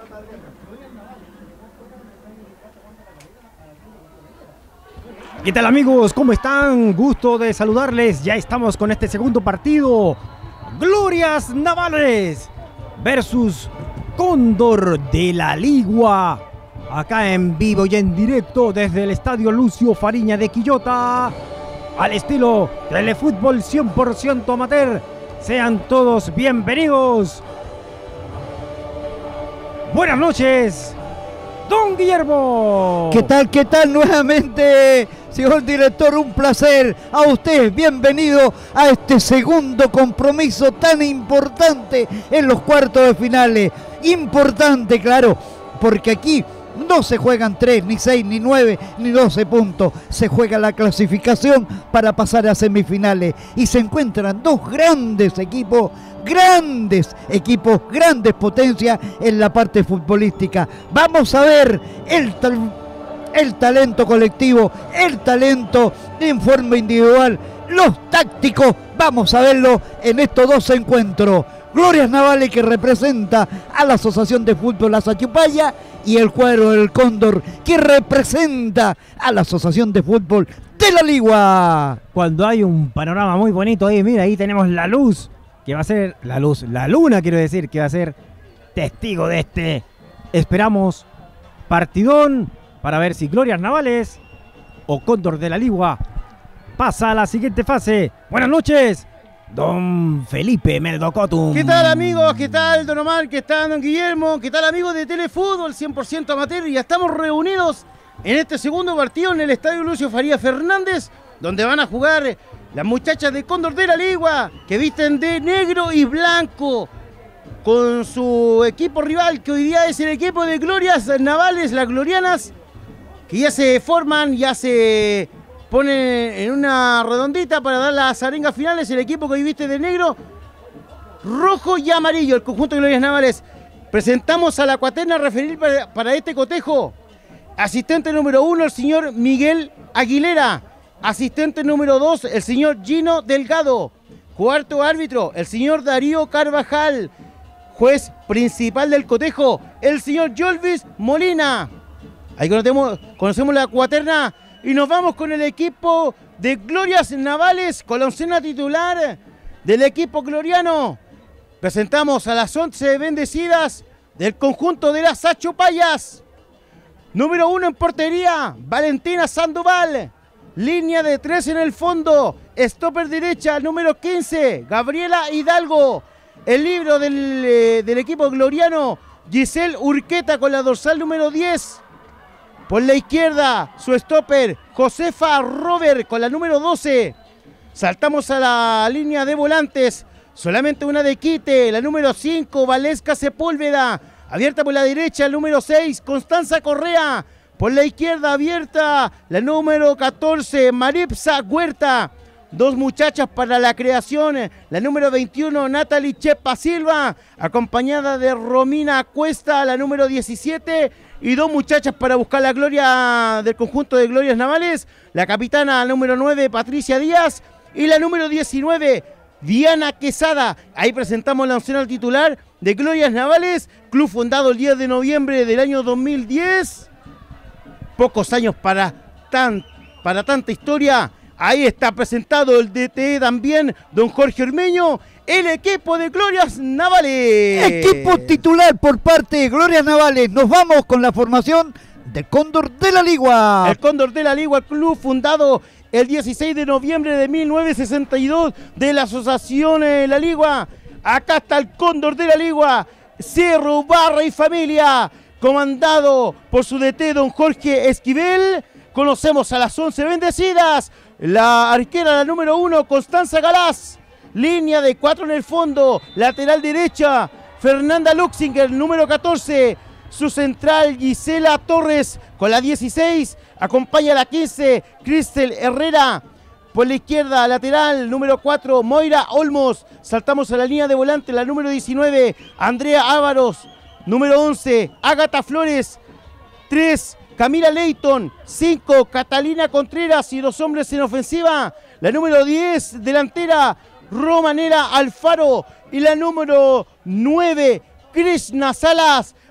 ¿Qué tal, amigos? ¿Cómo están? Gusto de saludarles. Ya estamos con este segundo partido. Glorias Navales versus Cóndor de la Ligua. Acá en vivo y en directo desde el Estadio Lucio Fariña de Quillota. Al estilo telefútbol 100% amateur. Sean todos bienvenidos. Buenas noches, don Guillermo. ¿Qué tal? ¿Qué tal nuevamente, señor director? Un placer. A usted, bienvenido a este segundo compromiso tan importante en los cuartos de finales. Importante, claro, porque aquí no se juegan 3, ni 6, ni 9, ni 12 puntos. Se juega la clasificación para pasar a semifinales. Y se encuentran dos grandes equipos, grandes potencias en la parte futbolística. Vamos a ver el talento colectivo, el talento en forma individual, los tácticos. Vamos a verlo en estos dos encuentros. Glorias Navales, que representa a la Asociación de Fútbol La Sachupaya, y el cuadro del Cóndor, que representa a la Asociación de Fútbol de la Ligua. Cuando hay un panorama muy bonito ahí, mira, ahí tenemos la luz, que va a ser la luna, quiero decir, que va a ser testigo de este, esperamos, partidón, para ver si Glorias Navales o Cóndor de la Ligua pasa a la siguiente fase. Buenas noches, don Felipe Meldocotum. ¿Qué tal, amigos? ¿Qué tal, don Omar? ¿Qué tal, don Guillermo? ¿Qué tal, amigos de Telefútbol 100% amateur? Ya estamos reunidos en este segundo partido en el Estadio Lucio Farías Fernández, donde van a jugar las muchachas de Cóndor de la Ligua, que visten de negro y blanco, con su equipo rival, que hoy día es el equipo de Glorias Navales, las glorianas, que ya se forman, ya se ponen en una redondita para dar las arengas finales. El equipo que hoy viste de negro, rojo y amarillo, el conjunto de Glorias Navales. Presentamos a la cuaterna a referir para este cotejo. Asistente número 1, el señor Miguel Aguilera. Asistente número 2, el señor Gino Delgado. Cuarto árbitro, el señor Darío Carvajal. Juez principal del cotejo, el señor Jolvis Molina. Ahí conocemos la cuaterna. Y nos vamos con el equipo de Glorias Navales, con la oncena titular del equipo gloriano. Presentamos a las 11 bendecidas del conjunto de las Sachupayas. Número 1 en portería, Valentina Sandoval. Línea de 3 en el fondo, stopper derecha, número 15, Gabriela Hidalgo. El libro del equipo gloriano, Giselle Urqueta, con la dorsal número 10. Por la izquierda, su stopper, Josefa Robert, con la número 12. Saltamos a la línea de volantes. Solamente una de quite, la número 5, Valesca Sepúlveda. Abierta por la derecha, el número 6, Constanza Correa. Por la izquierda, abierta, la número 14, Maripsa Huerta. Dos muchachas para la creación, la número 21, Natalie Chepa Silva, acompañada de Romina Cuesta, la número 17, y dos muchachas para buscar la gloria del conjunto de Glorias Navales, la capitana número 9, Patricia Díaz, y la número 19, Diana Quesada. Ahí presentamos la oncena titular de Glorias Navales, club fundado el 10 de noviembre del año 2010. Pocos años para tanta historia. Ahí está presentado el DT también, don Jorge Ormeño, el equipo de Glorias Navales. Equipo titular por parte de Glorias Navales. Nos vamos con la formación del Cóndor de la Ligua. El Cóndor de la Ligua, club fundado el 16 de noviembre de 1962 de la Asociación de la Ligua. Acá está el Cóndor de la Ligua, Cerro, Barra y familia, comandado por su DT, don Jorge Esquivel. Conocemos a las 11 bendecidas. La arquera, la número 1, Constanza Galás. Línea de 4 en el fondo. Lateral derecha, Fernanda Luxinger, número 14. Su central, Gisela Torres, con la 16. Acompaña a la 15, Cristel Herrera. Por la izquierda, lateral, número 4, Moira Olmos. Saltamos a la línea de volante, la número 19, Andrea Ávaros. Número 11, Ágata Flores. 3, Camila Leighton. 5, Catalina Contreras y dos hombres en ofensiva. La número 10, delantera, Romanera Alfaro. Y la número 9, Krishna Salas.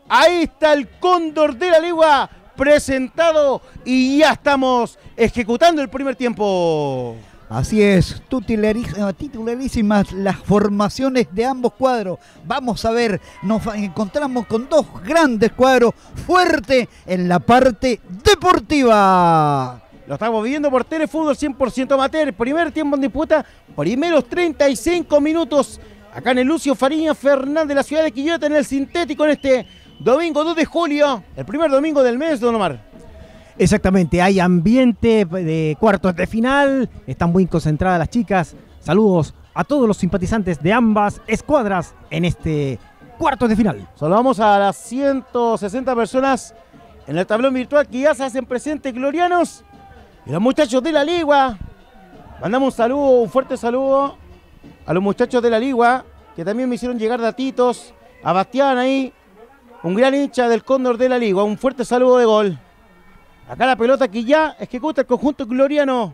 Ahí está el Cóndor de la Ligua presentado y ya estamos ejecutando el primer tiempo. Así es, titularísimas las formaciones de ambos cuadros. Vamos a ver, nos encontramos con dos grandes cuadros, fuerte en la parte deportiva. Lo estamos viviendo por Telefútbol 100% amateur. Primer tiempo en disputa, primeros 35 minutos. Acá en el Lucio Fariña Fernández de la ciudad de Quillota, en el sintético, en este domingo 2 de julio, el primer domingo del mes, don Omar. Exactamente, hay ambiente de cuartos de final, están muy concentradas las chicas. Saludos a todos los simpatizantes de ambas escuadras en este cuartos de final. Saludamos a las 160 personas en el tablón virtual que ya se hacen presentes glorianos. Y los muchachos de la Ligua. Mandamos un saludo, un fuerte saludo a los muchachos de la Ligua, que también me hicieron llegar datitos. A Bastián ahí, un gran hincha del Cóndor de la Ligua. Un fuerte saludo de gol. Acá la pelota que ya ejecuta el conjunto gloriano.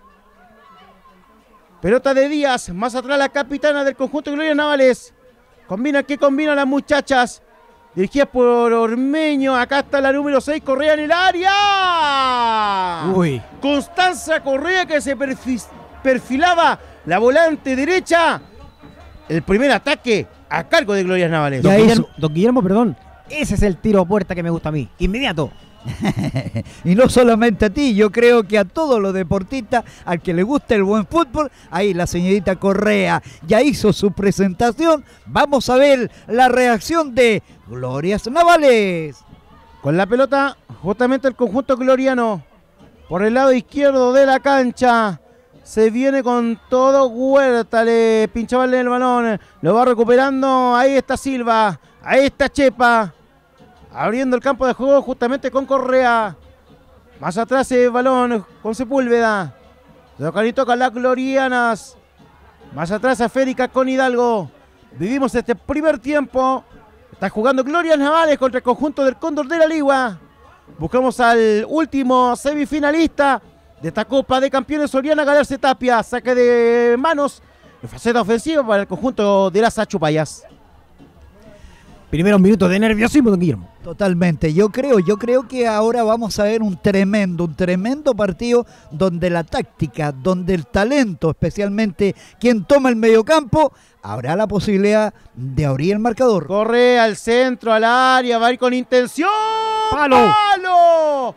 Pelota de Díaz, más atrás la capitana del conjunto Glorias Navales. Combinan las muchachas. Dirigidas por Ormeño. Acá está la número 6, Correa en el área. Uy. Constanza Correa, que se perfilaba la volante derecha. El primer ataque a cargo de Glorias Navales. Don Guillermo, perdón. Ese es el tiro a puerta que me gusta a mí. Inmediato. Y no solamente a ti, yo creo que a todos los deportistas, al que le gusta el buen fútbol. Ahí la señorita Correa ya hizo su presentación. Vamos a ver la reacción de Glorias Navales. Con la pelota, justamente el conjunto gloriano. Por el lado izquierdo de la cancha. Se viene con todo Huerta. Le pinchaba el balón. Lo va recuperando. Ahí está Silva. Ahí está Chepa. Abriendo el campo de juego justamente con Correa. Más atrás el balón con Sepúlveda. Toca las glorianas. Más atrás a Férica con Hidalgo. Vivimos este primer tiempo. Está jugando Glorias Navales contra el conjunto del Cóndor de la Ligua. Buscamos al último semifinalista de esta Copa de Campeones, Oriana Galarse Tapia. Saque de manos en faceta ofensiva para el conjunto de las Achupayas. Primeros minutos de nerviosismo, don Guillermo. Totalmente, yo creo que ahora vamos a ver un tremendo partido donde la táctica, donde el talento, especialmente quien toma el mediocampo, habrá la posibilidad de abrir el marcador. Corre al centro, al área, va a ir con intención. ¡Palo! ¡Palo!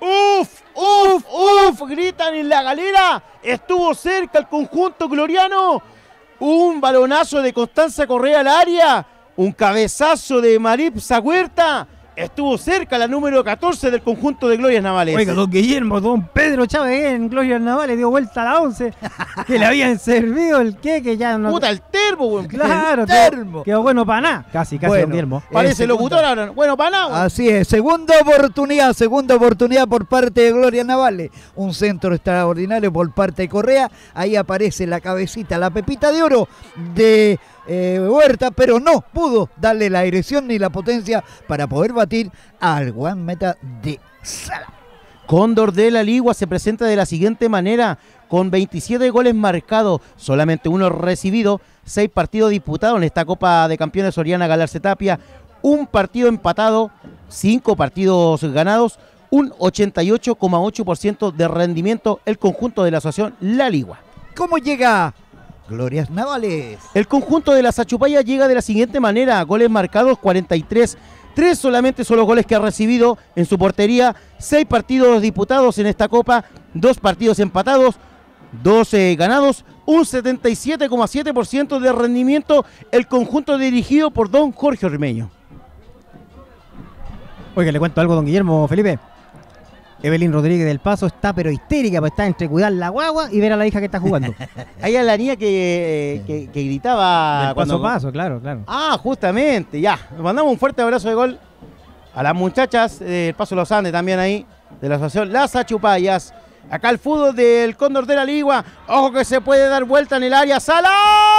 ¡Uf! Gritan en la galera. Estuvo cerca el conjunto gloriano. Un balonazo de Constanza Correa al área. Un cabezazo de Maripsa Huerta. Estuvo cerca la número 14 del conjunto de Glorias Navales. Oiga, don Guillermo, don Pedro Chávez en Glorias Navales dio vuelta a la 11. Que le habían servido el que ya no... Puta, el termo, güey. Claro, el termo. Quedó bueno para nada. Casi, Bueno, don Guillermo. Parece locutor ahora. Bueno, para nada, güey. Así es, segunda oportunidad por parte de Glorias Navales. Un centro extraordinario por parte de Correa. Ahí aparece la cabecita, la pepita de oro de Huerta, pero no pudo darle la dirección ni la potencia para poder batir al guanmeta de Sala. Cóndor de la Ligua se presenta de la siguiente manera, con 27 goles marcados, solamente uno recibido, 6 partidos disputados en esta Copa de Campeones Oriana Galarse Tapia, un partido empatado, 5 partidos ganados, un 88,8% de rendimiento el conjunto de la asociación La Ligua. ¿Cómo llega Glorias Navales? El conjunto de las Achupayas llega de la siguiente manera, goles marcados 43, 3 solamente son los goles que ha recibido en su portería, 6 partidos disputados en esta Copa, 2 partidos empatados, 12 ganados, un 77,7% de rendimiento el conjunto dirigido por don Jorge Ormeño. Oiga, le cuento algo, don Guillermo, Felipe. Evelyn Rodríguez del Paso está pero histérica, pues está entre cuidar la guagua y ver a la hija que está jugando. Ahí es la niña que gritaba Del paso a paso, claro. Ah, justamente, ya. Le mandamos un fuerte abrazo de gol a las muchachas del Paso Los Andes también ahí, de la asociación Las Achupayas. Acá el fútbol del Cóndor de la Ligua. Ojo que se puede dar vuelta en el área. ¡Salas!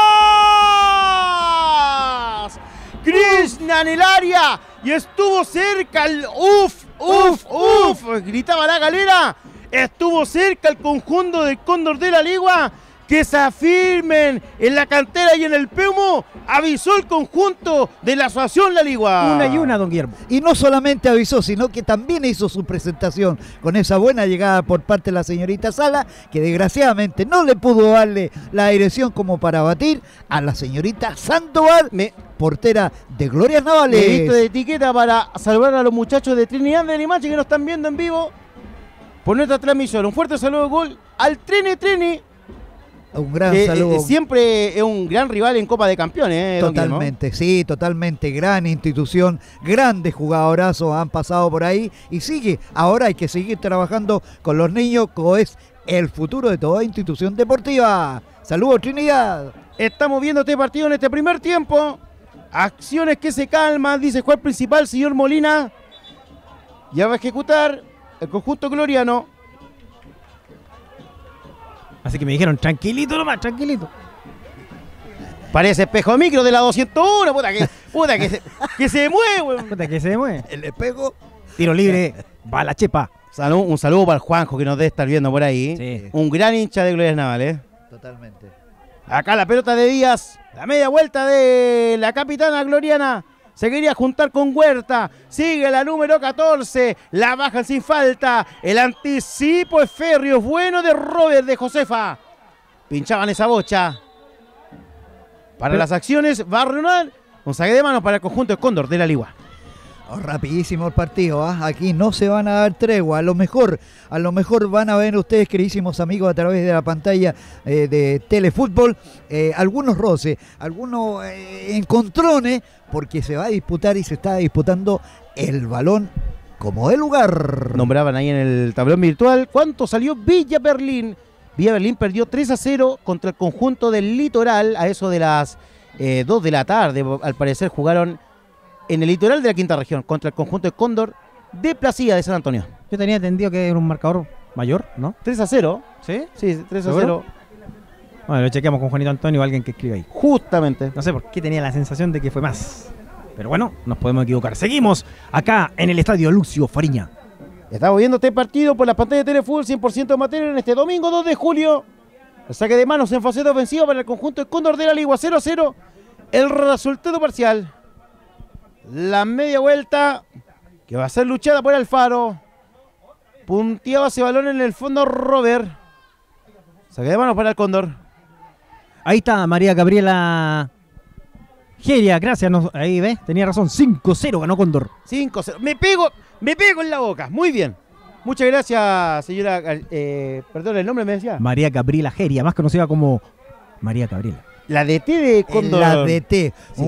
Krishna en el área. Y estuvo cerca el uf. Gritaba la galera. Estuvo cerca el conjunto del Cóndor de la Ligua, que se afirmen en la cantera y en el Peumo, avisó el conjunto de la Asociación La Ligua. Una y una, don Guillermo. Y no solamente avisó, sino que también hizo su presentación con esa buena llegada por parte de la señorita Sala, que desgraciadamente no le pudo darle la dirección como para batir a la señorita Sandoval, portera de Glorias Navales. Me he visto de etiqueta para saludar a los muchachos de Trinidad de Limache que nos están viendo en vivo por nuestra transmisión. Un fuerte saludo de gol al Trini. Un gran saludo. Siempre es un gran rival en Copa de Campeones. Totalmente, sí, totalmente. Gran institución, grandes jugadorazos han pasado por ahí y sigue. Ahora hay que seguir trabajando con los niños, como es el futuro de toda institución deportiva. Saludos, Trinidad. Estamos viendo este partido en este primer tiempo. Acciones que se calman, dice el juez principal, señor Molina. Ya va a ejecutar el conjunto gloriano. Así que me dijeron, tranquilito nomás, tranquilito. Parece espejo micro de la 201, que se mueve. Puta, que se mueve. El espejo. Tiro libre, va la chepa. Un saludo para el Juanjo que nos debe estar viendo por ahí. Sí. Un gran hincha de Glorias Navales. Totalmente. Acá la pelota de Díaz, la media vuelta de la capitana gloriana. Se quería juntar con Huerta, sigue la número 14, la bajan sin falta, el anticipo es férreo, es bueno de Robert de Josefa. Pinchaban esa bocha. Para las acciones va a Ronald, un saque de manos para el conjunto de Cóndor de la Ligua. Rapidísimo el partido, ¿eh? Aquí no se van a dar tregua, a lo mejor van a ver ustedes, queridísimos amigos, a través de la pantalla de Telefútbol, algunos roces, algunos encontrones, porque se va a disputar y se está disputando el balón como de lugar. Nombraban ahí en el tablón virtual, ¿cuánto salió Villa Berlín? Villa Berlín perdió 3-0 contra el conjunto del Litoral, a eso de las 2 de la tarde, al parecer jugaron en el Litoral de la Quinta Región, contra el conjunto de Cóndor de Placilla de San Antonio. Yo tenía entendido que era un marcador mayor, ¿no? 3-0. ¿Sí? Sí, 3-0. ¿Seguro? Bueno, lo chequeamos con Juanito Antonio o alguien que escribe ahí. Justamente. No sé por qué tenía la sensación de que fue más. Pero bueno, nos podemos equivocar. Seguimos acá en el estadio Lucio Fariña. Estamos viendo este partido por la pantalla de Telefútbol 100% amateur en este domingo 2 de julio. El saque de manos en faceta ofensiva para el conjunto de Cóndor de la Ligua, 0-0. El resultado parcial. La media vuelta que va a ser luchada por Alfaro. Punteaba ese balón en el fondo Robert. Saque de manos para el Cóndor. Ahí está María Gabriela Geria, gracias. Ahí ves, tenía razón. 5-0 ganó Cóndor. 5-0. Me pego en la boca. Muy bien. Muchas gracias, señora. Perdón, el nombre me decía. María Gabriela Geria, más conocida como María Gabriela. La DT de Cóndor. La DT. Sí.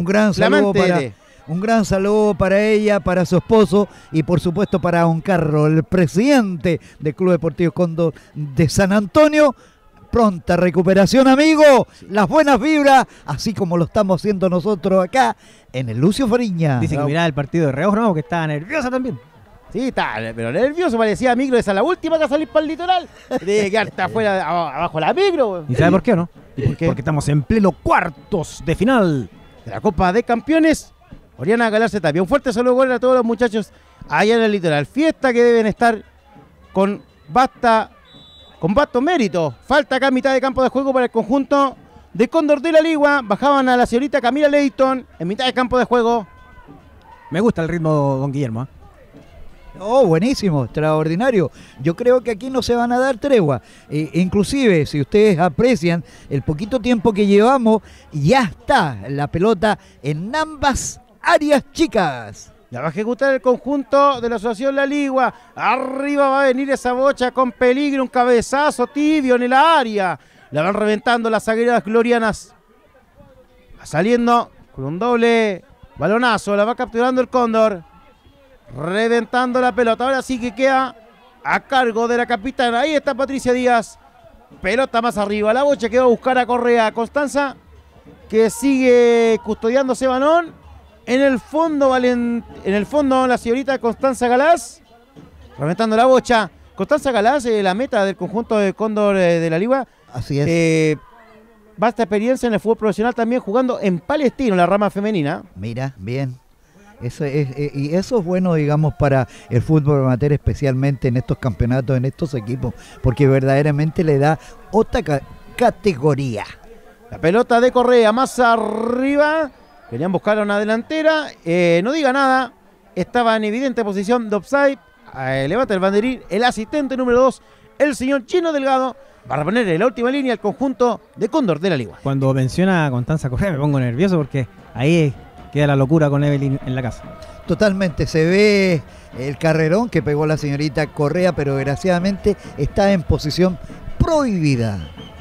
Un gran saludo para ella, para su esposo y por supuesto para don Carlos, el presidente del Club Deportivo Cóndor de San Antonio. Pronta recuperación, amigo. Las buenas vibras, así como lo estamos haciendo nosotros acá en el Lucio Fariña. Dice que miraba el partido de Reos, ¿no? Que estaba nerviosa también. Sí, está, pero nervioso, parecía micro, esa la última que va a salir para el litoral. Tiene que quedar hasta afuera, abajo la micro. ¿Y sabe por qué o no? ¿Por qué? Porque estamos en pleno cuartos de final de la Copa de Campeones. Oriana Galarse Tapia. Un fuerte saludo a todos los muchachos allá en el litoral. Fiesta que deben estar con vasto mérito. Falta acá en mitad de campo de juego para el conjunto de Cóndor de la Ligua. Bajaban a la señorita Camila Leighton en mitad de campo de juego. Me gusta el ritmo, don Guillermo. Oh, buenísimo, extraordinario. Yo creo que aquí no se van a dar tregua. Inclusive, si ustedes aprecian el poquito tiempo que llevamos, ya está la pelota en ambas áreas chicas. La va a ejecutar el conjunto de la Asociación La Ligua. Arriba va a venir esa bocha con peligro, un cabezazo tibio en el área. La van reventando las zagueras glorianas. Va saliendo con un doble balonazo. La va capturando el Cóndor. Reventando la pelota. Ahora sí que queda a cargo de la capitana. Ahí está Patricia Díaz. Pelota más arriba. La bocha que va a buscar a Correa. Constanza que sigue custodiando ese balón. En el fondo la señorita Constanza Galás. Reventando la bocha. Constanza Galás, la meta del conjunto de Cóndor de la Ligua. Así es. Vasta experiencia en el fútbol profesional también jugando en Palestino, la rama femenina. Mira, bien. Eso es bueno, digamos, para el fútbol amateur, especialmente en estos campeonatos, en estos equipos, porque verdaderamente le da categoría. La pelota de Correa más arriba. Querían buscar a una delantera. No diga nada. Estaba en evidente posición de offside. Levanta el banderín. El asistente número 2, el señor Chino Delgado, va a reponer en la última línea el conjunto de Cóndor de la Ligua. Cuando menciona a Constanza Correa me pongo nervioso porque ahí queda la locura con Evelyn en la casa. Totalmente, se ve el carrerón que pegó la señorita Correa, pero desgraciadamente está en posición prohibida.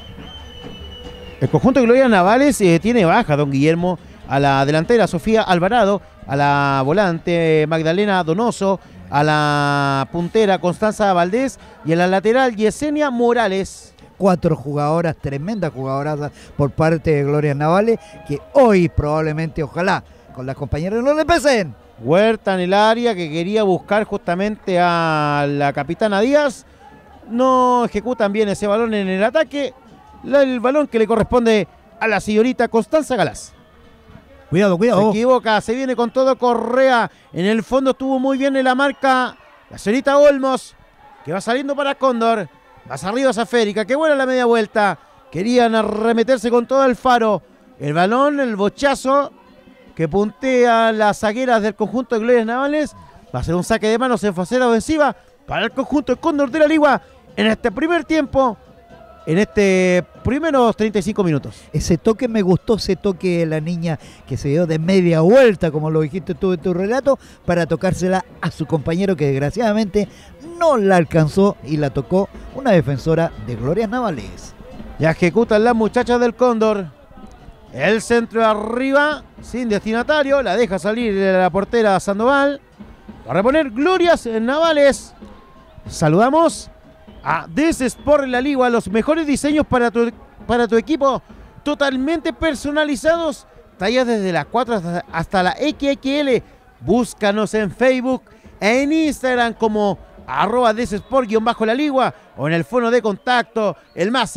El conjunto de Gloria Navales tiene baja, don Guillermo, a la delantera Sofía Alvarado, a la volante Magdalena Donoso, a la puntera Constanza Valdés y a la lateral Yesenia Morales. 4 jugadoras, tremendas jugadoras por parte de Gloria Navales, que hoy probablemente, ojalá, con las compañeras no le pesen. Huerta en el área, que quería buscar justamente a la capitana Díaz. No ejecutan bien ese balón en el ataque. El balón que le corresponde a la señorita Constanza Galás. Cuidado, cuidado. Se equivoca, se viene con todo Correa. En el fondo estuvo muy bien en la marca la señorita Olmos, que va saliendo para Cóndor. Más arriba Zaférica, qué buena la media vuelta. Querían arremeterse con todo el faro. El balón, el bochazo que puntea las zagueras del conjunto de Glorias Navales. Va a ser un saque de manos en faceta ofensiva para el conjunto de Cóndor de la Ligua en este primer tiempo, en este primeros 35 minutos. Ese toque me gustó, ese toque de la niña que se dio de media vuelta, como lo dijiste tú en tu relato, para tocársela a su compañero que desgraciadamente no la alcanzó y la tocó una defensora de Glorias Navales. Ya ejecutan las muchachas del Cóndor. El centro de arriba, sin destinatario, la deja salir de la portera Sandoval. Va a reponer Glorias Navales. Saludamos a DS Sport La Ligua, los mejores diseños para tu equipo, totalmente personalizados, tallas desde las 4 hasta la XXL. Búscanos en Facebook e en Instagram como @DSsport_La Ligua o en el fono de contacto, el más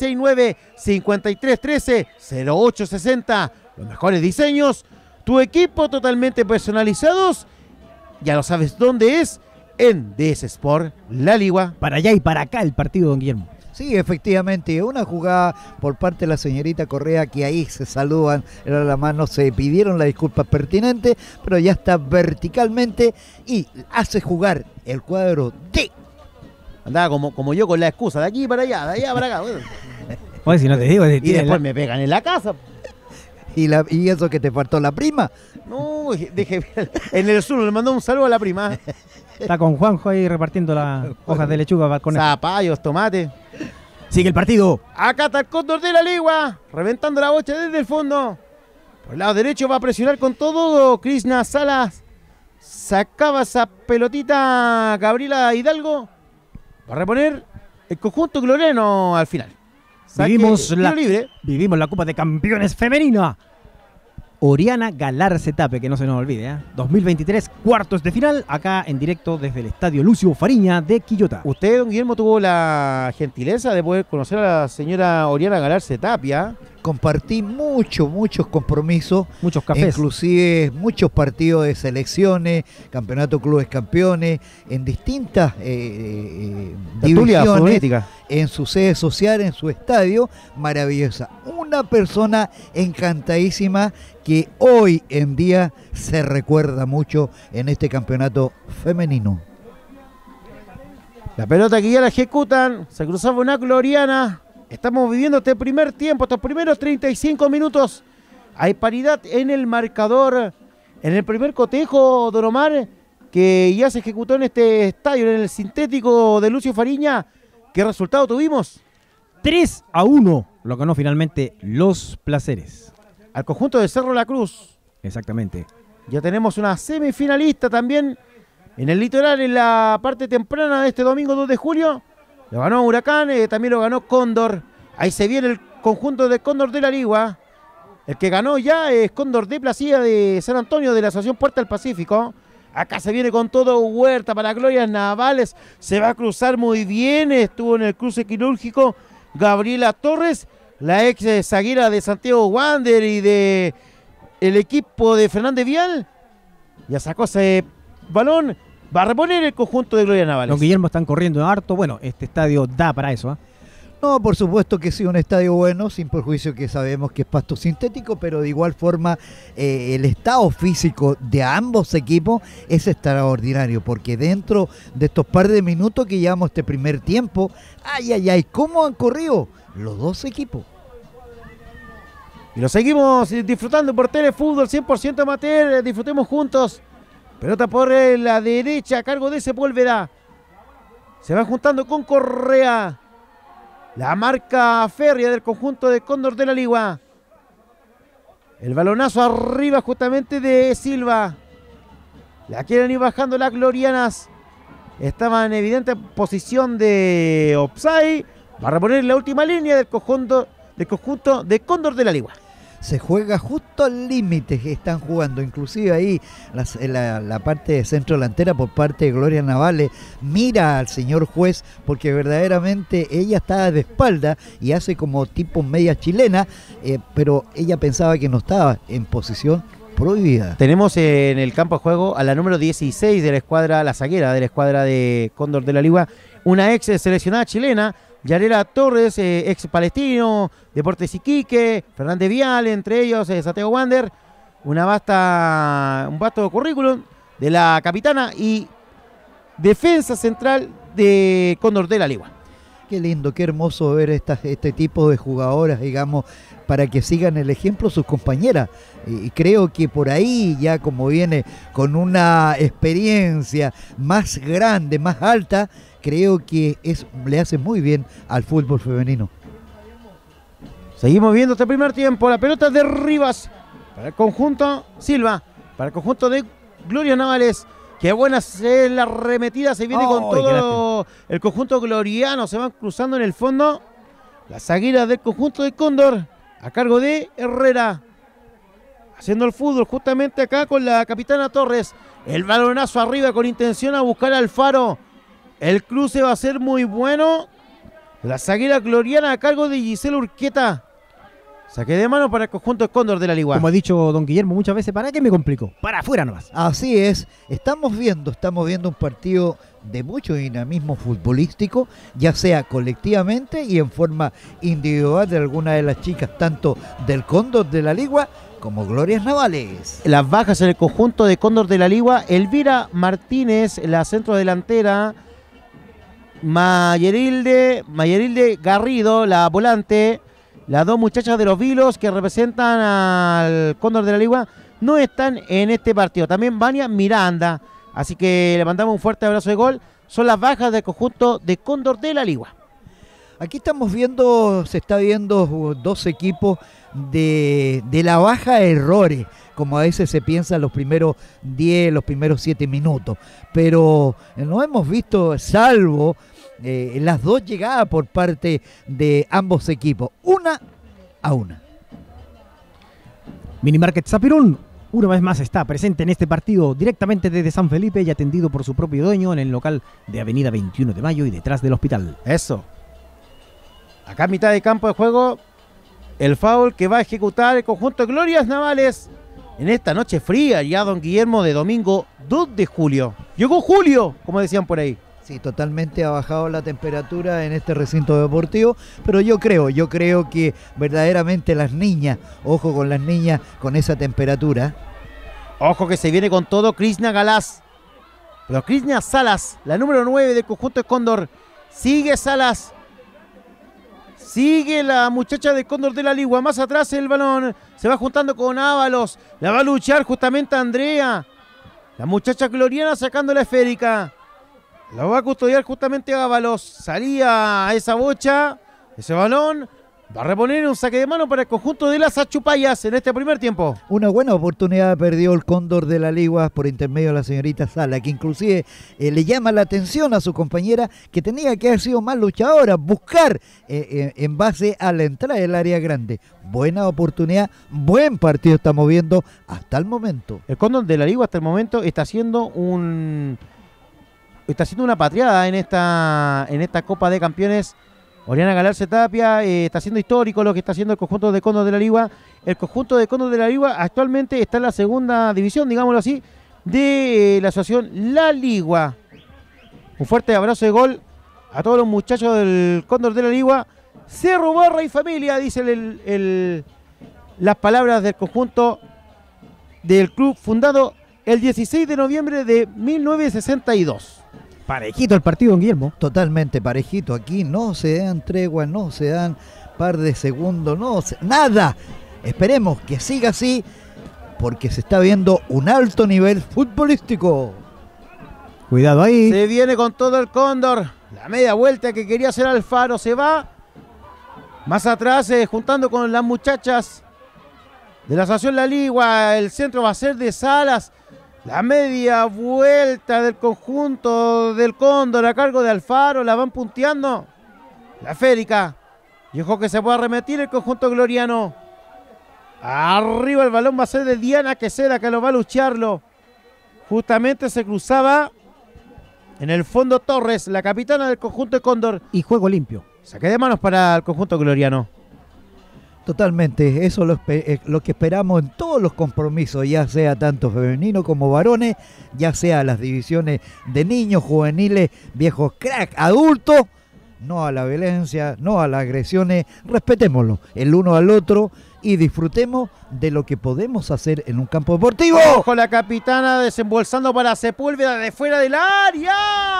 569-5313-0860. Los mejores diseños, tu equipo totalmente personalizados. Ya lo sabes dónde es, en DS Sport La Ligua. Para allá y para acá el partido, don Guillermo. Sí, efectivamente, una jugada por parte de la señorita Correa, que ahí se saludan, era la mano, se pidieron la disculpa pertinente, pero ya está verticalmente y hace jugar el cuadro de... Andaba como yo con la excusa, de aquí para allá, de allá para acá. Oye, si no te digo... Y después me pegan en la casa. Y eso que te faltó la prima. No, dije, en el sur le mandó un saludo a la prima. Está con Juanjo ahí repartiendo las hojas de lechuga con zapallos, tomate. Sigue el partido. Acá está el Cóndor de la Ligua, reventando la bocha desde el fondo. Por el lado derecho va a presionar con todo Krishna Salas. Sacaba esa pelotita Gabriela Hidalgo. Va a reponer el conjunto gloriano al final. Vivimos la Copa de Campeones femenina. Oriana Galarce Tape, que no se nos olvide, 2023, cuartos de final, acá en directo desde el Estadio Lucio Fariña de Quillota. Usted, don Guillermo, tuvo la gentileza de poder conocer a la señora Oriana Galarce Tapia. Compartí muchos compromisos, muchos cafés, inclusive muchos partidos de selecciones, campeonato clubes campeones, en distintas divisiones, en su sede social, en su estadio, maravillosa. Una persona encantadísima que hoy en día se recuerda mucho en este campeonato femenino. La pelota que ya la ejecutan, se cruzaba una Gloriana. Estamos viviendo este primer tiempo, estos primeros 35 minutos. Hay paridad en el marcador. En el primer cotejo, don Omar, que ya se ejecutó en este estadio, en el sintético de Lucio Fariña. ¿Qué resultado tuvimos? 3-1, lo ganó finalmente Los Placeres. Al conjunto de Cerro La Cruz. Exactamente. Ya tenemos una semifinalista también en el litoral, en la parte temprana de este domingo 2 de julio. Lo ganó Huracán, también lo ganó Cóndor. Ahí se viene el conjunto de Cóndor de la Ligua. El que ganó ya es Cóndor de Placía de San Antonio, de la Asociación Puerta del Pacífico. Acá se viene con todo Huerta para Glorias Navales. Se va a cruzar muy bien. Estuvo en el cruce quirúrgico Gabriela Torres, la ex zaguera de Santiago Wander y de el equipo de Fernández Vial. Ya sacó ese balón. Va a reponer el conjunto de Glorias Navales. Los Guillermo están corriendo harto. Bueno, este estadio da para eso. No, por supuesto que sí, un estadio bueno, sin perjuicio que sabemos que es pasto sintético, pero de igual forma el estado físico de ambos equipos es extraordinario, porque dentro de estos par de minutos que llevamos este primer tiempo, ay, ¿cómo han corrido los dos equipos? Y lo seguimos disfrutando por Telefútbol 100% amateur, disfrutemos juntos. Pelota por la derecha a cargo de Sepúlveda. Se va juntando con Correa. La marca férrea del conjunto de Cóndor de la Ligua. El balonazo arriba justamente de Silva. La quieren ir bajando las glorianas. Estaba en evidente posición de offside. Va a reponer la última línea del conjunto de Cóndor de la Ligua. Se juega justo al límite que están jugando, inclusive ahí la parte de centro delantera por parte de Gloria Navales mira al señor juez porque verdaderamente ella estaba de espalda y hace como tipo media chilena, pero ella pensaba que no estaba en posición prohibida. Tenemos en el campo de juego a la número 16 de la escuadra, la zaguera de la escuadra de Cóndor de la Ligua, una ex seleccionada chilena, Yarela Torres, ex palestino, Deportes Iquique, Fernández Vial, entre ellos Santiago Wander, un vasto currículum de la capitana y defensa central de Cóndor de la Ligua. Qué lindo, qué hermoso ver este tipo de jugadoras, digamos, para que sigan el ejemplo sus compañeras. Y creo que por ahí ya como viene con una experiencia más grande, más alta, creo que le hace muy bien al fútbol femenino. Seguimos viendo este primer tiempo, la pelota de Rivas para el conjunto Silva, para el conjunto de Gloria Navales. Qué buena es la arremetida, se viene con todo el conjunto gloriano, se van cruzando en el fondo. Las zagueras del conjunto de Cóndor, a cargo de Herrera. Haciendo el fútbol justamente acá con la capitana Torres. El balonazo arriba con intención a buscar al Faro. El cruce va a ser muy bueno. La zaguera gloriana a cargo de Gisela Urqueta. Saque de mano para el conjunto de Cóndor de la Ligua. Como ha dicho don Guillermo muchas veces, ¿para qué me complico? Para afuera nomás. Así es, estamos viendo un partido de mucho dinamismo futbolístico, ya sea colectivamente y en forma individual de alguna de las chicas, tanto del Cóndor de la Ligua como Glorias Navales. Las bajas en el conjunto de Cóndor de la Ligua, Elvira Martínez, la centrodelantera, Mayerilde Garrido, la volante. Las dos muchachas de los Vilos que representan al Cóndor de la Ligua no están en este partido. También Vania Miranda. Así que le mandamos un fuerte abrazo de gol. Son las bajas del conjunto de Cóndor de la Ligua. Aquí se está viendo dos equipos de la baja de errores, como a veces se piensa los primeros 10, los primeros 7 minutos. Pero no hemos visto, salvo las dos llegadas por parte de ambos equipos, 1-1. Minimarket Zapirón, una vez más está presente en este partido directamente desde San Felipe y atendido por su propio dueño en el local de Avenida 21 de Mayo y detrás del hospital. Eso. Acá en mitad de campo de juego, el foul que va a ejecutar el conjunto de Glorias Navales en esta noche fría, ya don Guillermo, de domingo 2 de julio. Llegó julio, como decían por ahí. Sí, totalmente ha bajado la temperatura en este recinto deportivo, pero yo creo que verdaderamente las niñas, ojo con las niñas con esa temperatura. Ojo que se viene con todo Krishna Galás. Pero Krishna Salas, la número 9 del conjunto de Cóndor. Sigue Salas. Sigue la muchacha de Cóndor de la Ligua. Más atrás el balón. Se va juntando con Ábalos. La va a luchar justamente Andrea. La muchacha gloriana sacando la esférica. La va a custodiar justamente Ábalos. Salía a esa bocha. Ese balón. Va a reponer un saque de mano para el conjunto de las Achupayas en este primer tiempo. Una buena oportunidad perdió el Cóndor de la Ligua por intermedio de la señorita Sala, que inclusive le llama la atención a su compañera que tenía que haber sido más luchadora, buscar en base a la entrada del área grande. Buena oportunidad, buen partido estamos viendo hasta el momento. El Cóndor de la Ligua hasta el momento está haciendo una patriada en esta Copa de Campeones. Oriana Galarce Tapia está haciendo histórico lo que está haciendo el conjunto de Cóndor de la Ligua. El conjunto de Cóndor de la Ligua actualmente está en la segunda división, digámoslo así, de la asociación La Ligua. Un fuerte abrazo de gol a todos los muchachos del Cóndor de la Ligua Cerro, Barra y Familia, dicen las palabras del conjunto del club fundado el 16 de noviembre de 1962. Parejito el partido, don Guillermo. Totalmente parejito. Aquí no se dan tregua, no se dan par de segundos, nada. Esperemos que siga así, porque se está viendo un alto nivel futbolístico. Cuidado ahí. Se viene con todo el Cóndor. La media vuelta que quería hacer Alfaro se va. Más atrás, juntando con las muchachas de la Asociación La Ligua. El centro va a ser de Salas. La media vuelta del conjunto del Cóndor a cargo de Alfaro. La van punteando. La Férica. Y ojo que se puede arremetir el conjunto gloriano. Arriba el balón va a ser de Diana Queseda, que lo va a lucharlo. Justamente se cruzaba en el fondo Torres, la capitana del conjunto de Cóndor. Y juego limpio. Saque de manos para el conjunto gloriano. Totalmente, eso es lo que esperamos en todos los compromisos, ya sea tanto femenino como varones, ya sea las divisiones de niños, juveniles, viejos crack, adultos. No a la violencia, no a las agresiones, respetémoslo el uno al otro y disfrutemos de lo que podemos hacer en un campo deportivo. Ojo, la capitana desembolsando para Sepúlveda de fuera del área.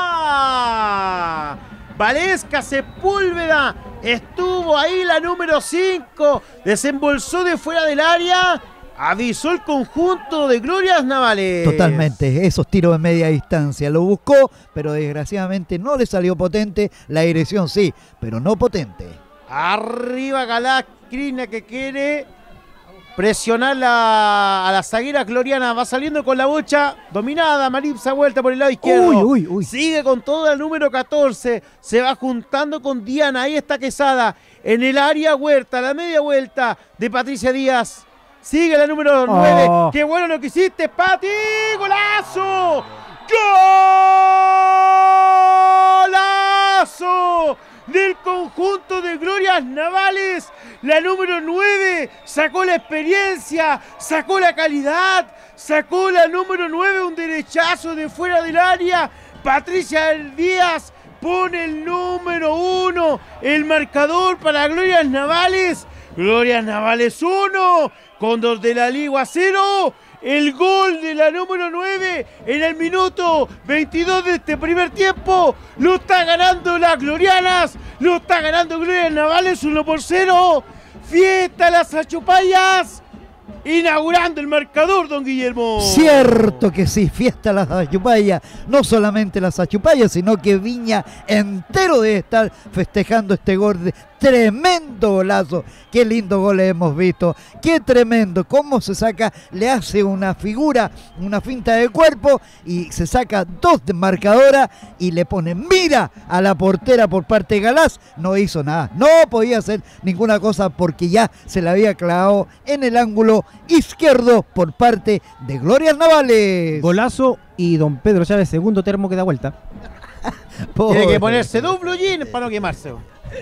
Valesca Sepúlveda estuvo ahí, la número 5, desembolsó de fuera del área. Avisó el conjunto de Glorias Navales. Totalmente, esos tiros de media distancia. Lo buscó, pero desgraciadamente no le salió potente. La dirección sí, pero no potente. Arriba Galá Crina, que quiere presionar a la zaguera gloriana. Va saliendo con la bocha dominada. Maripsa vuelta por el lado izquierdo. Uy. Sigue con todo el número 14. Se va juntando con Diana. Ahí está Quesada. En el área Huerta. La media vuelta de Patricia Díaz. Sigue la número 9. ¡Qué bueno lo que hiciste, Pati! ¡Golazo! ¡Golazo! Del conjunto de Glorias Navales. La número 9 sacó la experiencia, sacó la calidad, sacó la número 9, un derechazo de fuera del área. Patricia Díaz pone el número 1, el marcador para Glorias Navales. Glorias Navales 1, Cóndor de la Ligua 0. El gol de la número 9 en el minuto 22 de este primer tiempo. Lo está ganando las glorianas. Lo está ganando Glorias Navales 1-0. Fiesta las Achupayas. Inaugurando el marcador, don Guillermo. Cierto que sí, fiesta las Achupayas. No solamente las Achupayas, sino que Viña entero debe estar festejando este gol de tremendo golazo. Qué lindo gol hemos visto. Qué tremendo. Cómo se saca, le hace una figura, una finta de cuerpo y se saca dos de marcadora y le pone mira a la portera por parte de Galás. No hizo nada. No podía hacer ninguna cosa porque ya se la había clavado en el ángulo izquierdo por parte de Glorias Navales. Golazo y don Pedro Chávez, segundo termo que da vuelta. Tiene que ponerse dos blue jeans para no quemarse.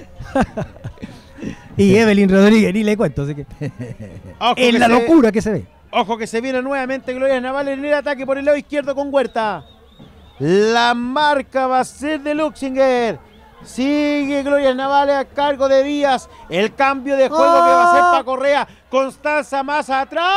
Y Evelyn Rodríguez, ni le cuento, así que es la locura que se ve. Ojo que se viene nuevamente Glorias Navales en el ataque por el lado izquierdo con Huerta. La marca va a ser de Luxinger. Sigue Glorias Navales a cargo de Díaz. El cambio de juego que va a ser para Correa. Constanza más atrás.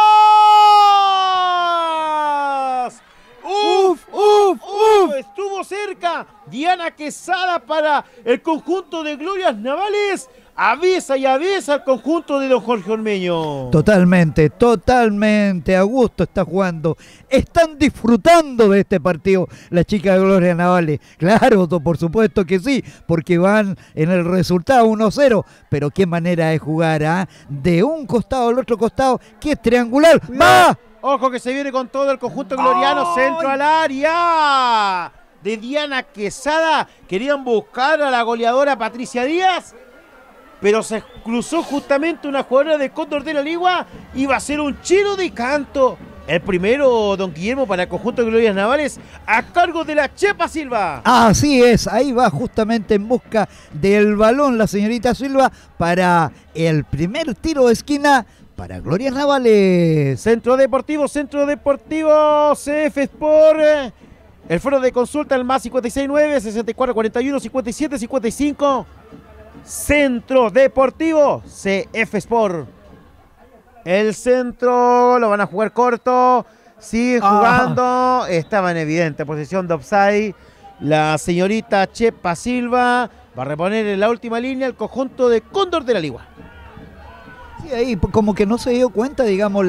¡Uf! Estuvo cerca. Diana Quesada para el conjunto de Glorias Navales. Avisa y avisa al conjunto de don Jorge Ormeño. Totalmente. A gusto está jugando. Están disfrutando de este partido las chicas de Glorias Navales. Claro, por supuesto que sí, porque van en el resultado 1-0. Pero qué manera de jugar, ¿ah? De un costado al otro costado, que es triangular. ¡Va! Ojo que se viene con todo el conjunto gloriano. Centro al área de Diana Quesada. Querían buscar a la goleadora Patricia Díaz, pero se cruzó justamente una jugadora de Cóndor de la Ligua. Iba a ser un chino de canto. El primero, don Guillermo, para el conjunto de Glorias Navales, a cargo de la Chepa Silva. Así es, ahí va justamente en busca del balón la señorita Silva para el primer tiro de esquina para Glorias Navales. Centro Deportivo CF Sport. El foro de consulta, el más 569 6441 5755. Centro Deportivo CF Sport. El centro lo van a jugar corto. Sigue jugando. Estaba en evidente posición de offside. La señorita Chepa Silva va a reponer en la última línea el conjunto de Cóndor de la Ligua. Sí, ahí como que no se dio cuenta, digamos,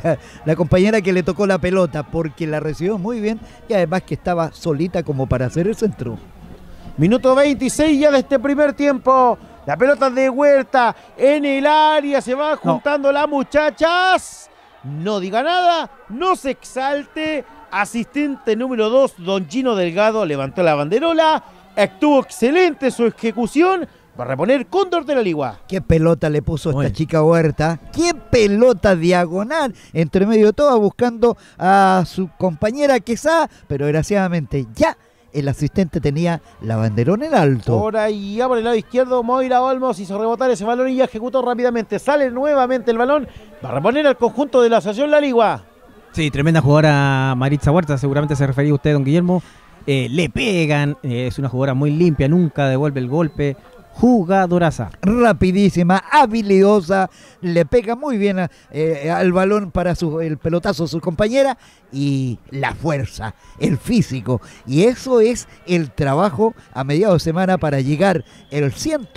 la compañera que le tocó la pelota, porque la recibió muy bien y además que estaba solita como para hacer el centro. Minuto 26 ya de este primer tiempo. La pelota de Huerta en el área. Se van juntando las muchachas. No diga nada, no se exalte. Asistente número 2, don Gino Delgado, levantó la banderola. Estuvo excelente su ejecución. Va a reponer Cóndor de la Ligua. Qué pelota le puso esta chica Huerta. Qué pelota diagonal. Entre medio de todo buscando a su compañera Quesada. Pero desgraciadamente ya el asistente tenía la banderona en alto. Por ahí, ya por el lado izquierdo, Moira Olmos hizo rebotar ese balón y ya ejecutó rápidamente. Sale nuevamente el balón. Va a reponer al conjunto de la Asociación La Ligua. Sí, tremenda jugadora Maritza Huerta, seguramente se refería usted, don Guillermo. Le pegan, es una jugadora muy limpia, nunca devuelve el golpe. Jugadoraza. Rapidísima, habilidosa, le pega muy bien al balón para el pelotazo a su compañera y la fuerza, el físico. Y eso es el trabajo a mediados de semana para llegar el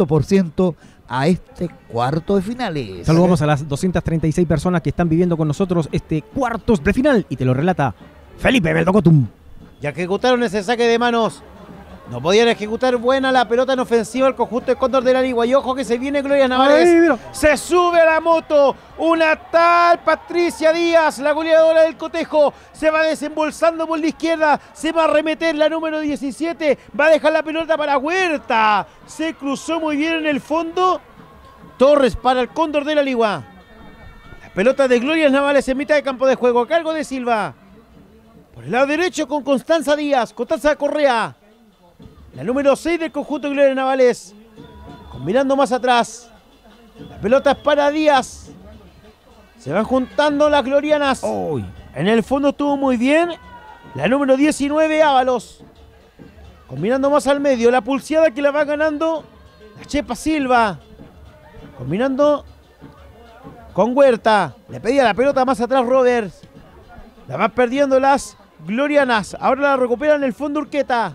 100% a este cuarto de finales. Saludamos a las 236 personas que están viviendo con nosotros este cuartos de final y te lo relata Felipe Beldocotum. Ya ejecutaron ese saque de manos. No podían ejecutar buena la pelota en ofensiva el conjunto de Cóndor de la Ligua. Y ojo que se viene Gloria Navales. Se sube a la moto. Una tal Patricia Díaz, la goleadora del cotejo. Se va desembolsando por la izquierda. Se va a remeter la número 17. Va a dejar la pelota para Huerta. Se cruzó muy bien en el fondo. Torres para el Cóndor de la Ligua. La pelota de Gloria Navales en mitad de campo de juego. A cargo de Silva. Por el lado derecho con Constanza Díaz. Constanza Correa. La número 6 del conjunto de Gloria Navales. Combinando más atrás. La pelota es para Díaz. Se van juntando las glorianas. En el fondo estuvo muy bien. La número 19, Ábalos. Combinando más al medio. La pulseada que la va ganando la Chepa Silva. Combinando con Huerta. Le pedía la pelota más atrás Roberts. La van perdiendo las glorianas. Ahora la recuperan en el fondo Urqueta.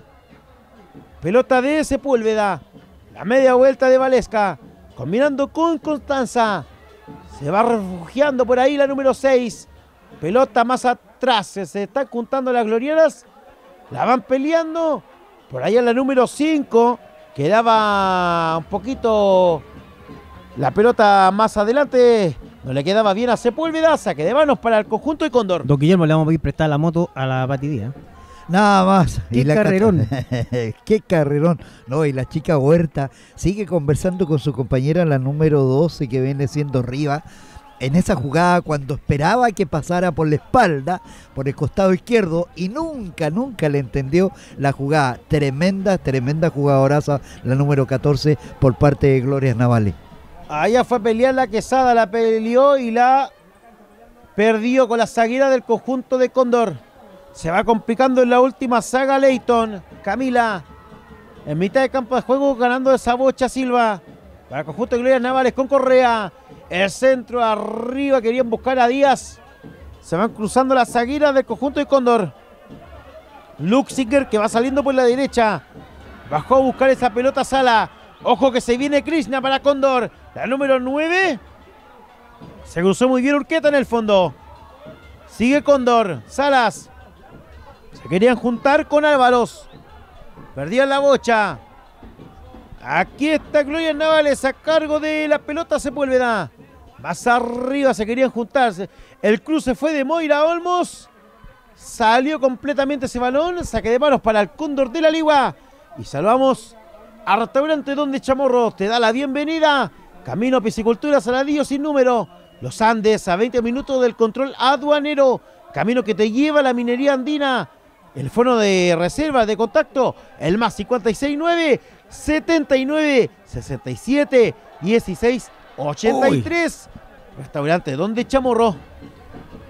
Pelota de Sepúlveda. La media vuelta de Valesca. Combinando con Constanza. Se va refugiando por ahí la número 6. Pelota más atrás. Se están juntando las glorianas. La van peleando. Por ahí en la número 5. Quedaba un poquito la pelota más adelante. No le quedaba bien a Sepúlveda. Saque de manos para el conjunto de Cóndor. Don Guillermo, le vamos a pedir prestar la moto a la Batidía. Nada más. ¡Qué carrerón! ¡Qué carrerón! No, y la chica Huerta sigue conversando con su compañera, la número 12, que viene siendo Riva. En esa jugada, cuando esperaba que pasara por la espalda, por el costado izquierdo, y nunca le entendió la jugada. Tremenda jugadoraza, la número 14, por parte de Gloria Navales. Allá fue a pelear la Quesada, la peleó y la perdió con la zaguera del conjunto de Cóndor. Se va complicando en la última saga Leighton. Camila, en mitad de campo de juego, ganando esa bocha Silva. Para el conjunto de Gloria Navales con Correa. El centro arriba, querían buscar a Díaz. Se van cruzando las zagueras del conjunto de Cóndor. Luxinger que va saliendo por la derecha. Bajó a buscar esa pelota Sala. Ojo que se viene Krishna para Cóndor. La número 9. Se cruzó muy bien Urqueta en el fondo. Sigue Cóndor. Salas. Se querían juntar con Ábalos. Perdían la bocha. Aquí está Gloria Navales a cargo de la pelota Sepúlveda. Más arriba se querían juntarse. El cruce fue de Moira Olmos. Salió completamente ese balón. Saque de manos para el Cóndor de la Ligua. Y salvamos a Restaurante Donde Chamorro. Te da la bienvenida. Camino a Piscicultura Saladillo sin número. Los Andes a 20 minutos del control aduanero. Camino que te lleva a la minería andina. El fono de reserva de contacto, el más 569 79 67 16 83. Restaurante Donde Chamorro.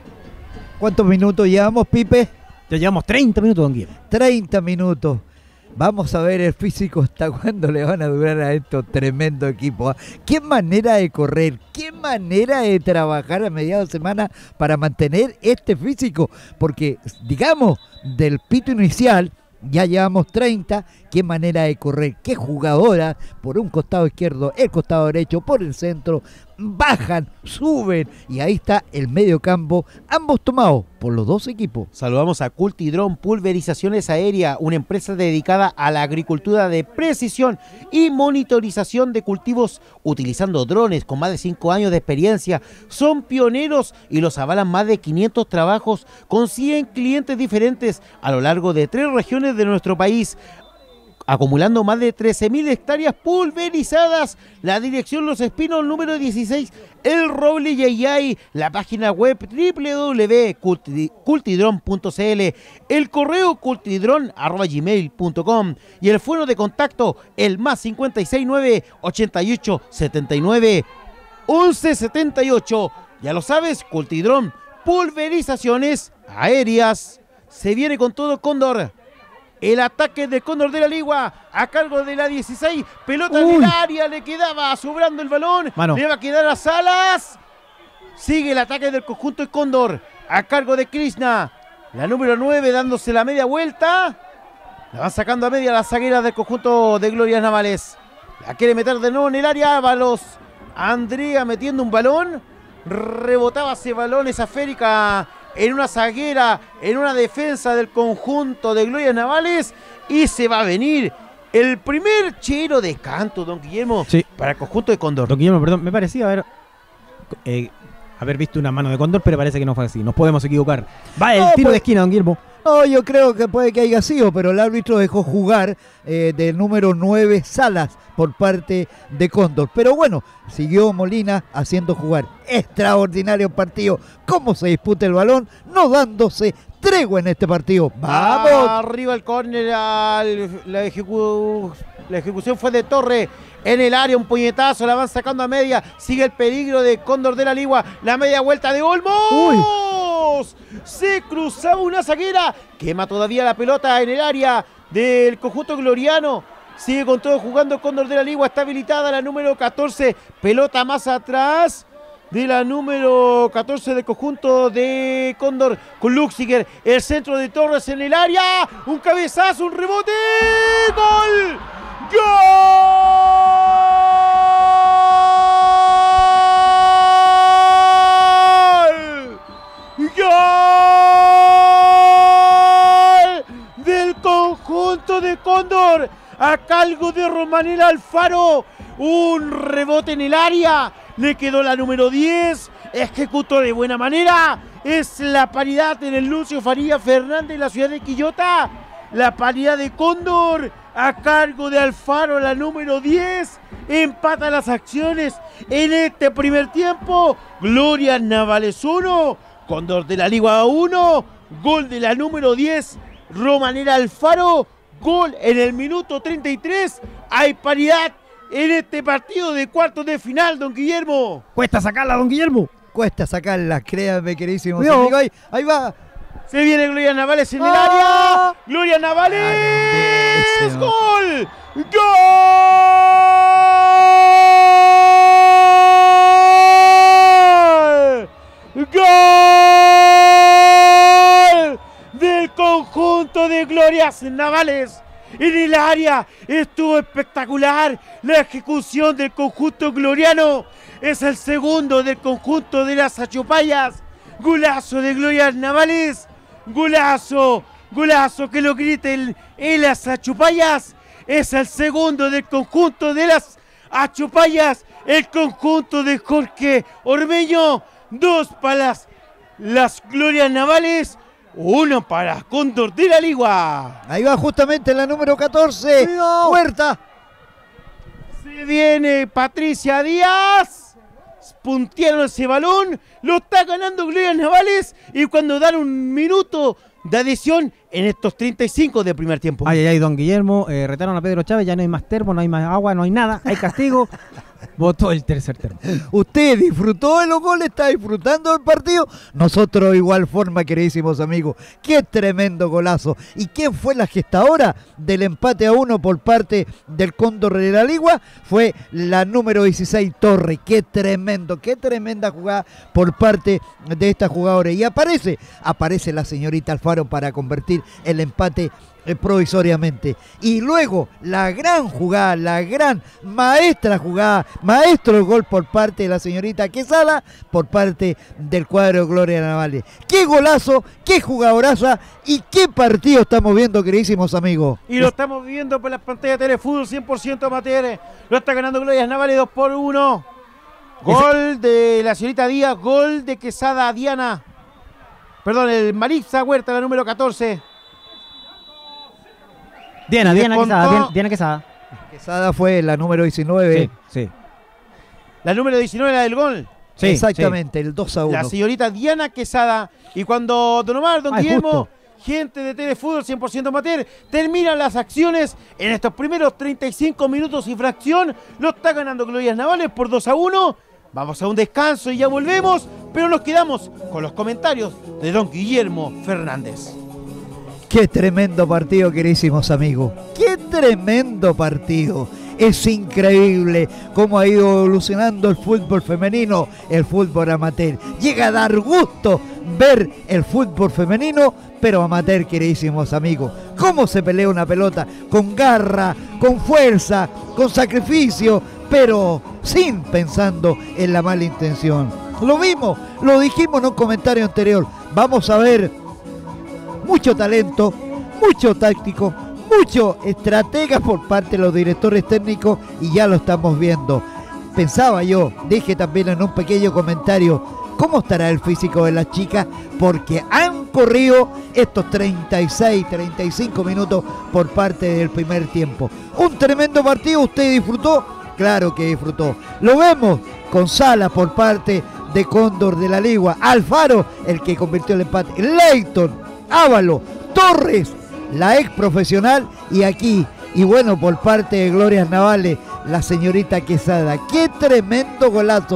¿Cuántos minutos llevamos, Pipe? Ya llevamos 30 minutos, don Guillermo. 30 minutos. Vamos a ver el físico hasta cuándo le van a durar a estos tremendo equipo. ¿Ah? Qué manera de correr, qué manera de trabajar a mediados de semana para mantener este físico. Porque, digamos, del pito inicial ya llevamos 30, qué manera de correr, qué jugadora, por un costado izquierdo, el costado derecho, por el centro, bajan, suben, y ahí está el medio campo, ambos tomados por los dos equipos. Saludamos a Cultidrón Pulverizaciones Aéreas, una empresa dedicada a la agricultura de precisión y monitorización de cultivos utilizando drones con más de 5 años de experiencia. Son pioneros y los avalan más de 500 trabajos con 100 clientes diferentes a lo largo de 3 regiones de nuestro país, acumulando más de 13.000 hectáreas pulverizadas. La dirección Los Espinos, número 16, El Roble Yayay, la página web www.cultidron.cl, el correo cultidron@gmail.com y el fuero de contacto, el más 569 88 79 11 78. Ya lo sabes, Cultidrón Pulverizaciones Aéreas. Se viene con todo Cóndor. El ataque de Cóndor de la Ligua a cargo de la 16. Pelota en el área, le quedaba sobrando el balón. Le va a quedar a Salas. Sigue el ataque del conjunto de Cóndor a cargo de Krishna. La número 9 dándose la media vuelta. La van sacando a media las zagueras del conjunto de Glorias Navales. La quiere meter de nuevo en el área. Ábalos. Andrea metiendo un balón. Rebotaba ese balón, esa esférica, en una zaguera, en una defensa del conjunto de Glorias Navales, y se va a venir el primer chero de canto, don Guillermo, para el conjunto de Cóndor. Don Guillermo, perdón, me parecía haber visto una mano de Cóndor, pero parece que no fue así, nos podemos equivocar. Va el tiro de esquina, don Guillermo. No, yo creo que puede que haya sido, pero el árbitro dejó jugar del número 9 Salas por parte de Cóndor. Pero bueno, siguió Molina haciendo jugar. Extraordinario partido. Cómo se disputa el balón, no dándose tregua en este partido. ¡Vamos! Arriba el córner, la ejecución fue de Torre. En el área, un puñetazo, la van sacando a media. Sigue el peligro de Cóndor de la Ligua. La media vuelta de Olmos. Se cruzaba una zaguera. Quema todavía la pelota en el área del conjunto gloriano. Sigue con todo jugando Cóndor de la Ligua. Está habilitada la número 14. Pelota más atrás de la número 14 del conjunto de Cóndor con Luxiger. El centro de Torres en el área. Un cabezazo, un rebote. ¡Gol! ¡Gol! ¡Gol! Del conjunto de Cóndor a cargo de Romanela Alfaro. Un rebote en el área. Le quedó la número 10. Ejecutó de buena manera. Es la paridad en el Lucio Faría Fernández en la ciudad de Quillota. La paridad de Cóndor a cargo de Alfaro, la número 10. Empata las acciones en este primer tiempo. Glorias Navales 1, Cóndor de la Ligua 1. Gol de la número 10, Romanela Alfaro. Gol en el minuto 33. Hay paridad en este partido de cuartos de final, don Guillermo. Cuesta sacarla, don Guillermo. Cuesta sacarla, créanme, querísimos amigos. Ahí va. Se viene Glorias Navales en el área. Glorias Navales. ¡Gol! ¡Gol! ¡Gol! Del conjunto de Glorias Navales. En el área estuvo espectacular la ejecución del conjunto gloriano. Es el segundo del conjunto de las Achupayas. Golazo de Glorias Navales. Golazo, golazo, que lo griten en las Achupayas. Es el segundo del conjunto de las Achupayas. El conjunto de Jorge Ormeño. 2 para las Glorias Navales. 1 para Cóndor de la Ligua. Ahí va justamente la número 14. ¡Cuidado! Huerta. Se viene Patricia Díaz. Puntearon ese balón. Lo está ganando Glorias Navales. Y cuando dan un minuto de adición en estos 35 de primer tiempo. Ay, don Guillermo. Retaron a Pedro Chávez. Ya no hay más termo, no hay más agua, no hay nada. Hay castigo. Votó el tercer termo. Usted disfrutó de los goles, está disfrutando del partido. Nosotros de igual forma, queridísimos amigos. Qué tremendo golazo. ¿Y quién fue la gestadora del empate a 1 por parte del Cóndor de la Ligua? Fue la número 16, Torre. Qué tremendo, qué tremenda jugada por parte de esta jugadora. Y aparece la señorita Alfaro para convertir el empate provisoriamente. Y luego la gran jugada, la gran maestra jugada, maestro el gol por parte de la señorita Quesada, por parte del cuadro de Gloria Navales. Qué golazo, qué jugadoraza y qué partido estamos viendo, queridísimos amigos. Y lo estamos viendo por las pantallas de Telefútbol 100% amateur. Lo está ganando Gloria Navales 2-1. Gol de la señorita Díaz, gol de Quesada Diana. Perdón, el Maritza Huerta, la número 14. Diana Quesada. Quesada fue la número 19. Sí. La número 19, la del gol. Sí, exactamente, el 2-1. La señorita Diana Quesada. Y cuando Don Omar, Don Guillermo, justo. gente de Telefútbol 100% amateur, terminan las acciones en estos primeros 35 minutos y fracción. Lo está ganando Glorias Navales por 2-1. Vamos a un descanso y ya volvemos, pero nos quedamos con los comentarios de Don Guillermo Fernández. Qué tremendo partido, queridísimos amigos. Qué tremendo partido. Es increíble cómo ha ido evolucionando el fútbol femenino, el fútbol amateur. Llega a dar gusto ver el fútbol femenino, pero amateur, queridísimos amigos. Cómo se pelea una pelota, con garra, con fuerza, con sacrificio, pero sin pensando en la mala intención. Lo vimos, lo dijimos en un comentario anterior. Vamos a ver mucho talento, mucho táctico, mucho estratega por parte de los directores técnicos y ya lo estamos viendo. Pensaba yo, dije también en un pequeño comentario, ¿cómo estará el físico de las chicas? Porque han corrido estos 36, 35 minutos por parte del primer tiempo. Un tremendo partido, ¿usted disfrutó? Claro que disfrutó. Lo vemos con Sala por parte de Cóndor de la Ligua, Alfaro, el que convirtió el empate, Leighton, Ávalo, Torres, la ex profesional, y aquí, y bueno, por parte de Glorias Navales, la señorita Quesada. Qué tremendo golazo,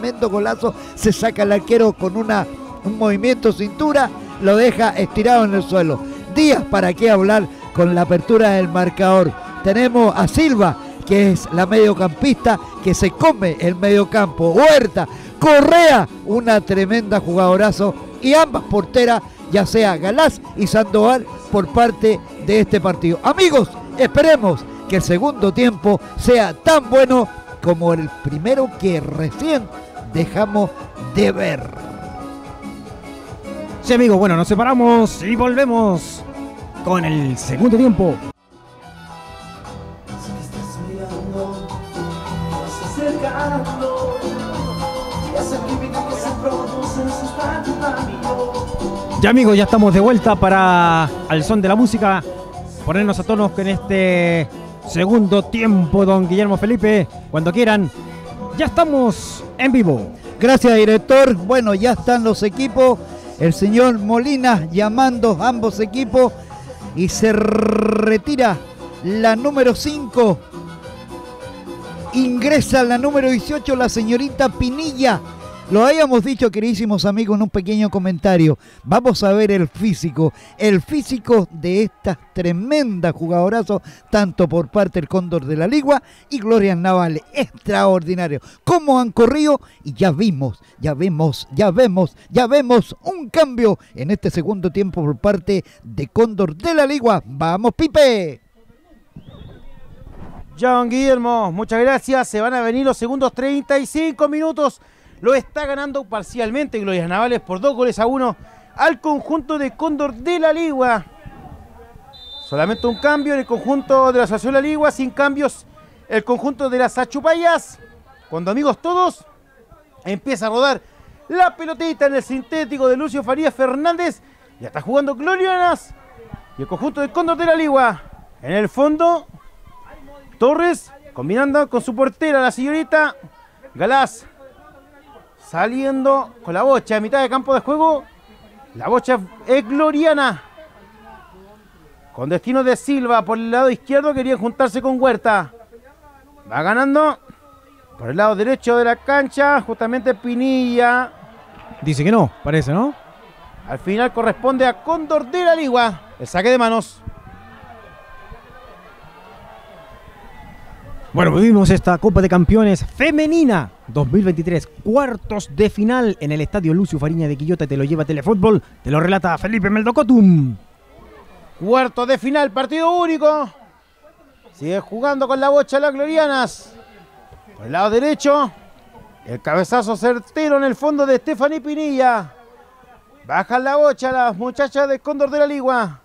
se saca el arquero con un movimiento cintura, lo deja estirado en el suelo. Díaz, para qué hablar con la apertura del marcador. Tenemos a Silva, que es la mediocampista, que se come el mediocampo. Huerta, Correa, una tremenda jugadorazo, y ambas porteras, ya sea Galás y Sandoval, por parte de este partido. Amigos, esperemos que el segundo tiempo sea tan bueno como el primero que recién dejamos de ver. Sí, amigos, bueno, nos separamos y volvemos con el segundo tiempo. Ya, amigos, ya estamos de vuelta para al son de la música ponernos a tono con este segundo tiempo, don Guillermo Felipe. Cuando quieran, ya estamos en vivo. Gracias, director. Bueno, ya están los equipos. El señor Molina llamando a ambos equipos y se retira la número 5. Ingresa la número 18, la señorita Pinilla. Lo habíamos dicho, queridísimos amigos, en un pequeño comentario. Vamos a ver el físico de estas tremendas jugadorazos, tanto por parte del Cóndor de la Ligua y Glorias Navales. Extraordinario. Cómo han corrido y ya vemos un cambio en este segundo tiempo por parte de Cóndor de la Ligua. ¡Vamos, Pipe! John Guillermo, muchas gracias. Se van a venir los segundos 35 minutos. Lo está ganando parcialmente Glorias Navales por 2-1 al conjunto de Cóndor de la Ligua. Solamente un cambio en el conjunto de la Asociación de la Ligua, sin cambios el conjunto de las Achupayas. Cuando, amigos, todos empieza a rodar la pelotita en el sintético de Lucio Farías Fernández. Ya está jugando Glorianas y el conjunto de Cóndor de la Ligua. En el fondo, Torres combinando con su portera, la señorita Galás. Saliendo con la bocha a mitad de campo de juego. La bocha es gloriana. Con destino de Silva por el lado izquierdo. Querían juntarse con Huerta. Va ganando Por el lado derecho de la cancha, justamente Pinilla. Dice que no, parece, ¿no? Al final corresponde a Cóndor de la Ligua. El saque de manos. Bueno, vivimos esta Copa de Campeones Femenina 2023, cuartos de final en el Estadio Lucio Fariña de Quillota. Te lo lleva Telefútbol, te lo relata Felipe Meldocotum. Cuartos de final, partido único. Sigue jugando con la bocha las glorianas. Por el lado derecho, el cabezazo certero en el fondo de Stephanie Pinilla. Bajan la bocha las muchachas de Cóndor de la Ligua.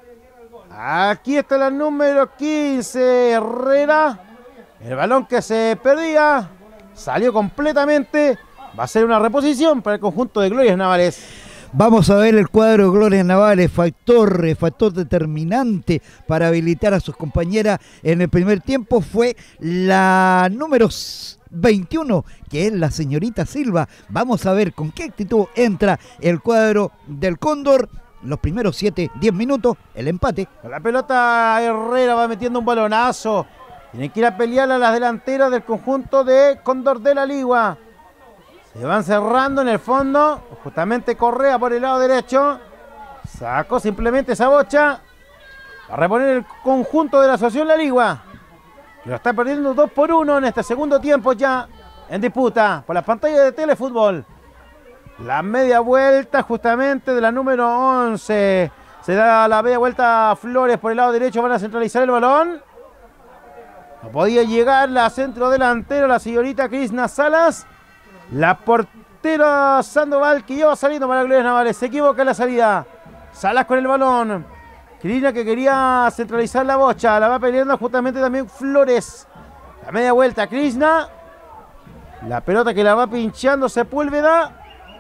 Aquí está la número 15, Herrera. El balón que se perdía salió completamente. Va a ser una reposición para el conjunto de Glorias Navales. Vamos a ver el cuadro de Glorias Navales, factor determinante para habilitar a sus compañeras en el primer tiempo fue la número 21, que es la señorita Silva. Vamos a ver con qué actitud entra el cuadro del Cóndor. Los primeros 7-10 minutos, el empate. Con la pelota Herrera va metiendo un balonazo. Tienen que ir a pelear a las delanteras del conjunto de Cóndor de la Ligua. Se van cerrando en el fondo. Justamente Correa por el lado derecho. Sacó simplemente esa bocha. Va a reponer el conjunto de la Asociación La Ligua. Lo está perdiendo 2-1 en este segundo tiempo ya en disputa por las pantallas de Telefútbol. La media vuelta justamente de la número 11. Se da la media vuelta a Flores por el lado derecho. Van a centralizar el balón. No podía llegar la centro delantera, la señorita Krishna Salas. La portera Sandoval que lleva saliendo para Glorias Navales. Se equivoca en la salida. Salas con el balón. Krishna que quería centralizar la bocha. La va peleando justamente también Flores. La media vuelta Krishna. La pelota que la va pinchando Sepúlveda.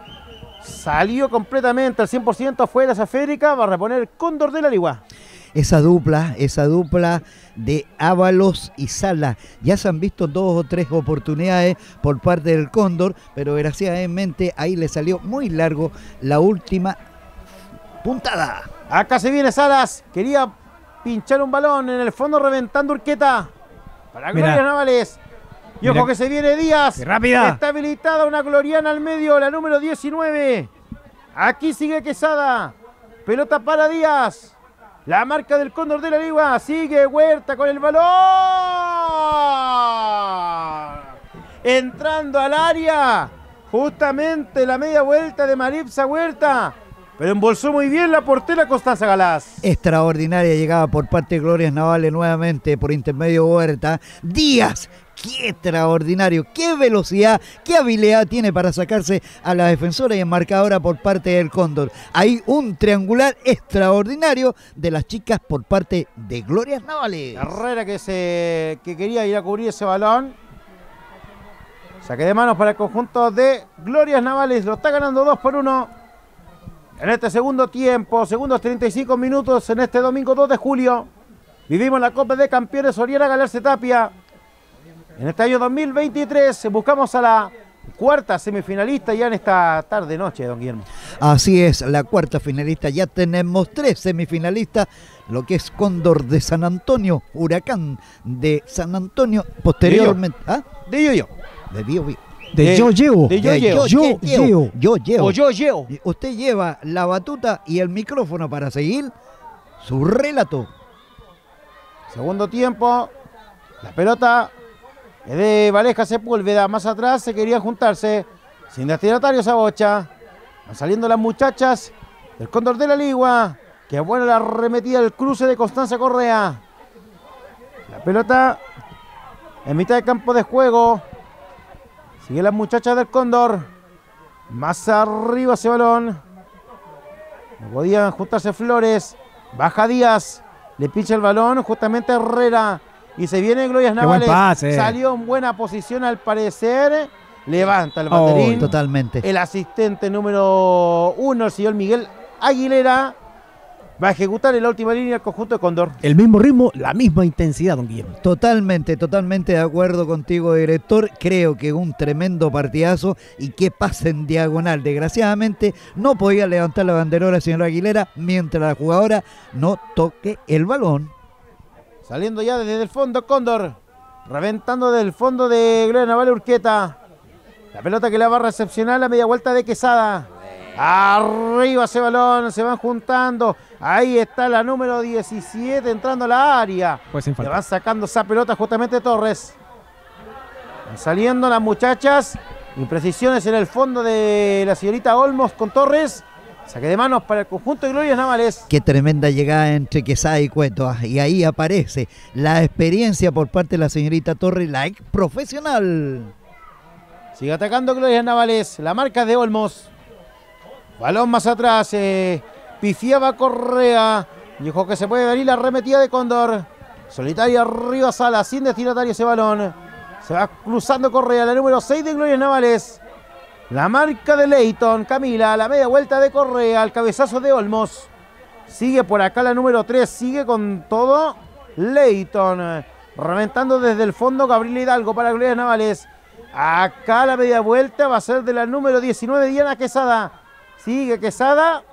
Salió completamente al 100% fuera esa esférica. Va a reponer Cóndor de la Ligua. Esa dupla de Ábalos y Sala. Ya se han visto 2 o 3 oportunidades por parte del Cóndor, pero desgraciadamente ahí le salió muy largo la última puntada. Acá se viene Salas. Quería pinchar un balón en el fondo reventando Urqueta. Para Glorias Navales. Y ojo que se viene Díaz. ¡Qué rápida! Está habilitada una gloriana al medio, la número 19. Aquí sigue Quesada. Pelota para Díaz. La marca del Cóndor de la Ligua. Sigue Huerta con el balón. Entrando al área. Justamente la media vuelta de Maripsa Huerta. Pero embolsó muy bien la portera Constanza Galás. Extraordinaria llegada por parte de Glorias Navales nuevamente por intermedio Huerta. Díaz. ¡Qué extraordinario! ¡Qué velocidad! ¡Qué habilidad tiene para sacarse a la defensora y enmarcadora por parte del Cóndor! Hay un triangular extraordinario de las chicas por parte de Glorias Navales. Herrera que quería ir a cubrir ese balón. Saque de manos para el conjunto de Glorias Navales. Lo está ganando 2-1 en este segundo tiempo. Segundos 35 minutos en este domingo 2 de julio. Vivimos la Copa de Campeones Oriana Galarse Tapia. En este año 2023 buscamos a la cuarta semifinalista ya en esta tarde-noche, don Guillermo. Así es, la cuarta finalista. Ya tenemos 3 semifinalistas, lo que es Cóndor de San Antonio, Huracán de San Antonio, posteriormente... ¿Ah? De Yo-Yo. De Bio-Bio. De Yo-Yo. De Yo-Yo. Yo-Yo. Usted lleva la batuta y el micrófono para seguir su relato. Segundo tiempo, la pelota es de Valesca Sepúlveda. Más atrás se quería juntarse. Sin destinatario esa bocha. Van saliendo las muchachas del Cóndor de la Ligua. Qué buena la arremetida del cruce de Constanza Correa. La pelota en mitad de campo de juego. Siguen las muchachas del Cóndor. Más arriba ese balón. No podían juntarse Flores. Baja Díaz. Le pincha el balón justamente Herrera. Y se viene Glorias Navales. Salió en buena posición al parecer. Levanta el banderín. Totalmente. El asistente número 1, el señor Miguel Aguilera, va a ejecutar en la última línea el conjunto de Cóndor. El mismo ritmo, la misma intensidad, don Guillermo. Totalmente de acuerdo contigo, director. Creo que un tremendo partidazo y que pase en diagonal. Desgraciadamente no podía levantar la banderola el señor Aguilera mientras la jugadora no toque el balón. Saliendo ya desde el fondo Cóndor. Reventando del fondo de Gloria Naval Urqueta. La pelota que la va a recepcionar la media vuelta de Quesada. Arriba ese balón, se van juntando. Ahí está la número 17 entrando a la área. Pues sin Le falta. van sacando esa pelota justamente Torres. Van saliendo las muchachas. Imprecisiones en el fondo de la señorita Olmos con Torres. Saque de manos para el conjunto de Glorias Navales. Qué tremenda llegada entre Quesada y Cueto. Y ahí aparece la experiencia por parte de la señorita Torres, la ex profesional. Sigue atacando Glorias Navales. La marca de Olmos. Balón más atrás. Pifiaba Correa. Dijo que se puede venir la arremetida de Cóndor. Solitaria arriba Sala. Sin destinatario ese balón. Se va cruzando Correa. La número 6 de Glorias Navales. La marca de Leighton. Camila. La media vuelta de Correa. El cabezazo de Olmos. Sigue por acá la número 3. Sigue con todo Leighton. Reventando desde el fondo Gabriela Hidalgo para Glorias Navales. Acá la media vuelta va a ser de la número 19, Diana Quesada. Sigue Quesada.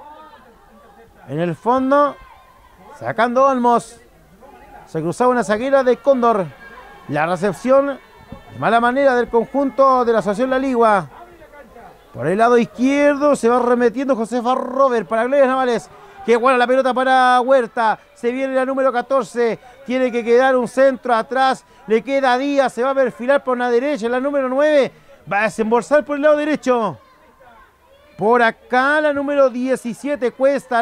En el fondo. Sacando Olmos. Se cruzaba una zaguera de Cóndor. La recepción de mala manera del conjunto de la Asociación La Ligua. Por el lado izquierdo se va remetiendo Josefa Robert para Glorias Navales. Que guarda la pelota para Huerta. Se viene la número 14. Tiene que quedar un centro atrás. Le queda Díaz. Se va a perfilar por la derecha. La número 9 va a desembolsar por el lado derecho. Por acá la número 17 Cuesta al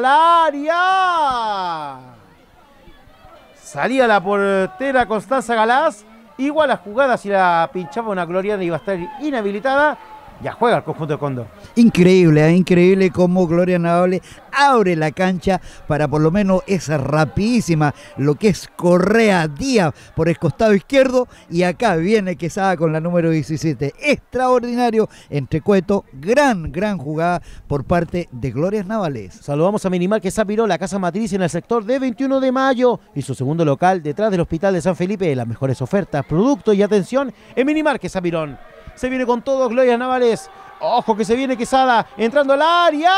área. Salía la portera Constanza Galás. Igual la jugada si la pinchaba una Gloriana iba a estar inhabilitada. Ya juega el conjunto de Cóndor. Increíble, increíble cómo Gloria Navales abre la cancha para por lo menos esa rapidísima, lo que es Correa Díaz por el costado izquierdo, y acá viene Quesada con la número 17. Extraordinario entre Cueto, gran jugada por parte de Glorias Navales. Saludamos a Minimal que Zapiró, la casa matriz en el sector de 21 de mayo y su segundo local detrás del Hospital de San Felipe. Las mejores ofertas, productos y atención en Minimal que Zapirón. Se viene con todo Glorias Navales. Ojo que se viene Quesada entrando al área.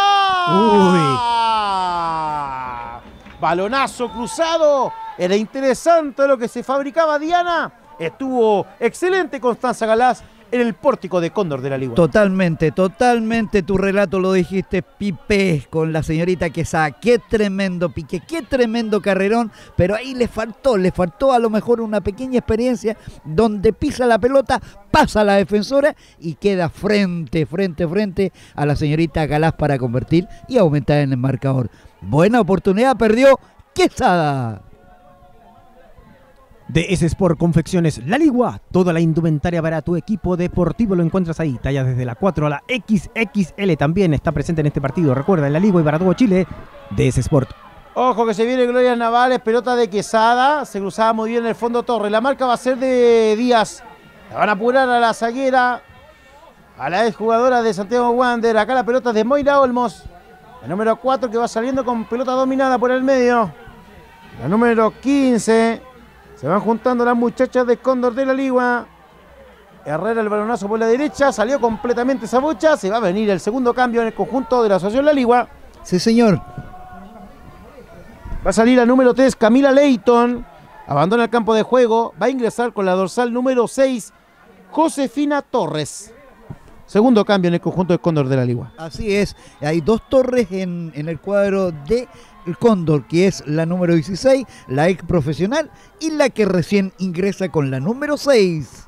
¡Uy! Balonazo cruzado. Era interesante lo que se fabricaba Diana. Estuvo excelente Constanza Galás en el pórtico de Cóndor de la Ligua. Totalmente tu relato lo dijiste, Pipe, con la señorita Quesada. Qué tremendo pique, qué tremendo carrerón, pero ahí le faltó a lo mejor una pequeña experiencia donde pisa la pelota, pasa a la defensora y queda frente a la señorita Galás para convertir y aumentar en el marcador. Buena oportunidad, perdió Quesada. DS Sport Confecciones La Ligua, toda la indumentaria para tu equipo deportivo lo encuentras ahí, tallas desde la 4 a la XXL, también está presente en este partido, recuerda, en La Ligua y para todo Chile, DS Sport. Ojo que se viene Glorias Navales, pelota de Quesada, se cruzaba muy bien en el fondo Torres, la marca va a ser de Díaz, la van a apurar a la zaguera, a la exjugadora de Santiago Wander, acá la pelota es de Moira Olmos, la número 4 que va saliendo con pelota dominada por el medio, la número 15... Se van juntando las muchachas de Cóndor de la Ligua. Herrera el balonazo por la derecha. Salió completamente esa bocha. Se va a venir el segundo cambio en el conjunto de la Asociación La Ligua. Sí, señor. Va a salir la número 3, Camila Leighton. Abandona el campo de juego. Va a ingresar con la dorsal número 6, Josefina Torres. Segundo cambio en el conjunto de Cóndor de la Ligua. Así es. Hay dos Torres en el cuadro de el Cóndor, que es la número 16, la ex profesional, y la que recién ingresa con la número 6.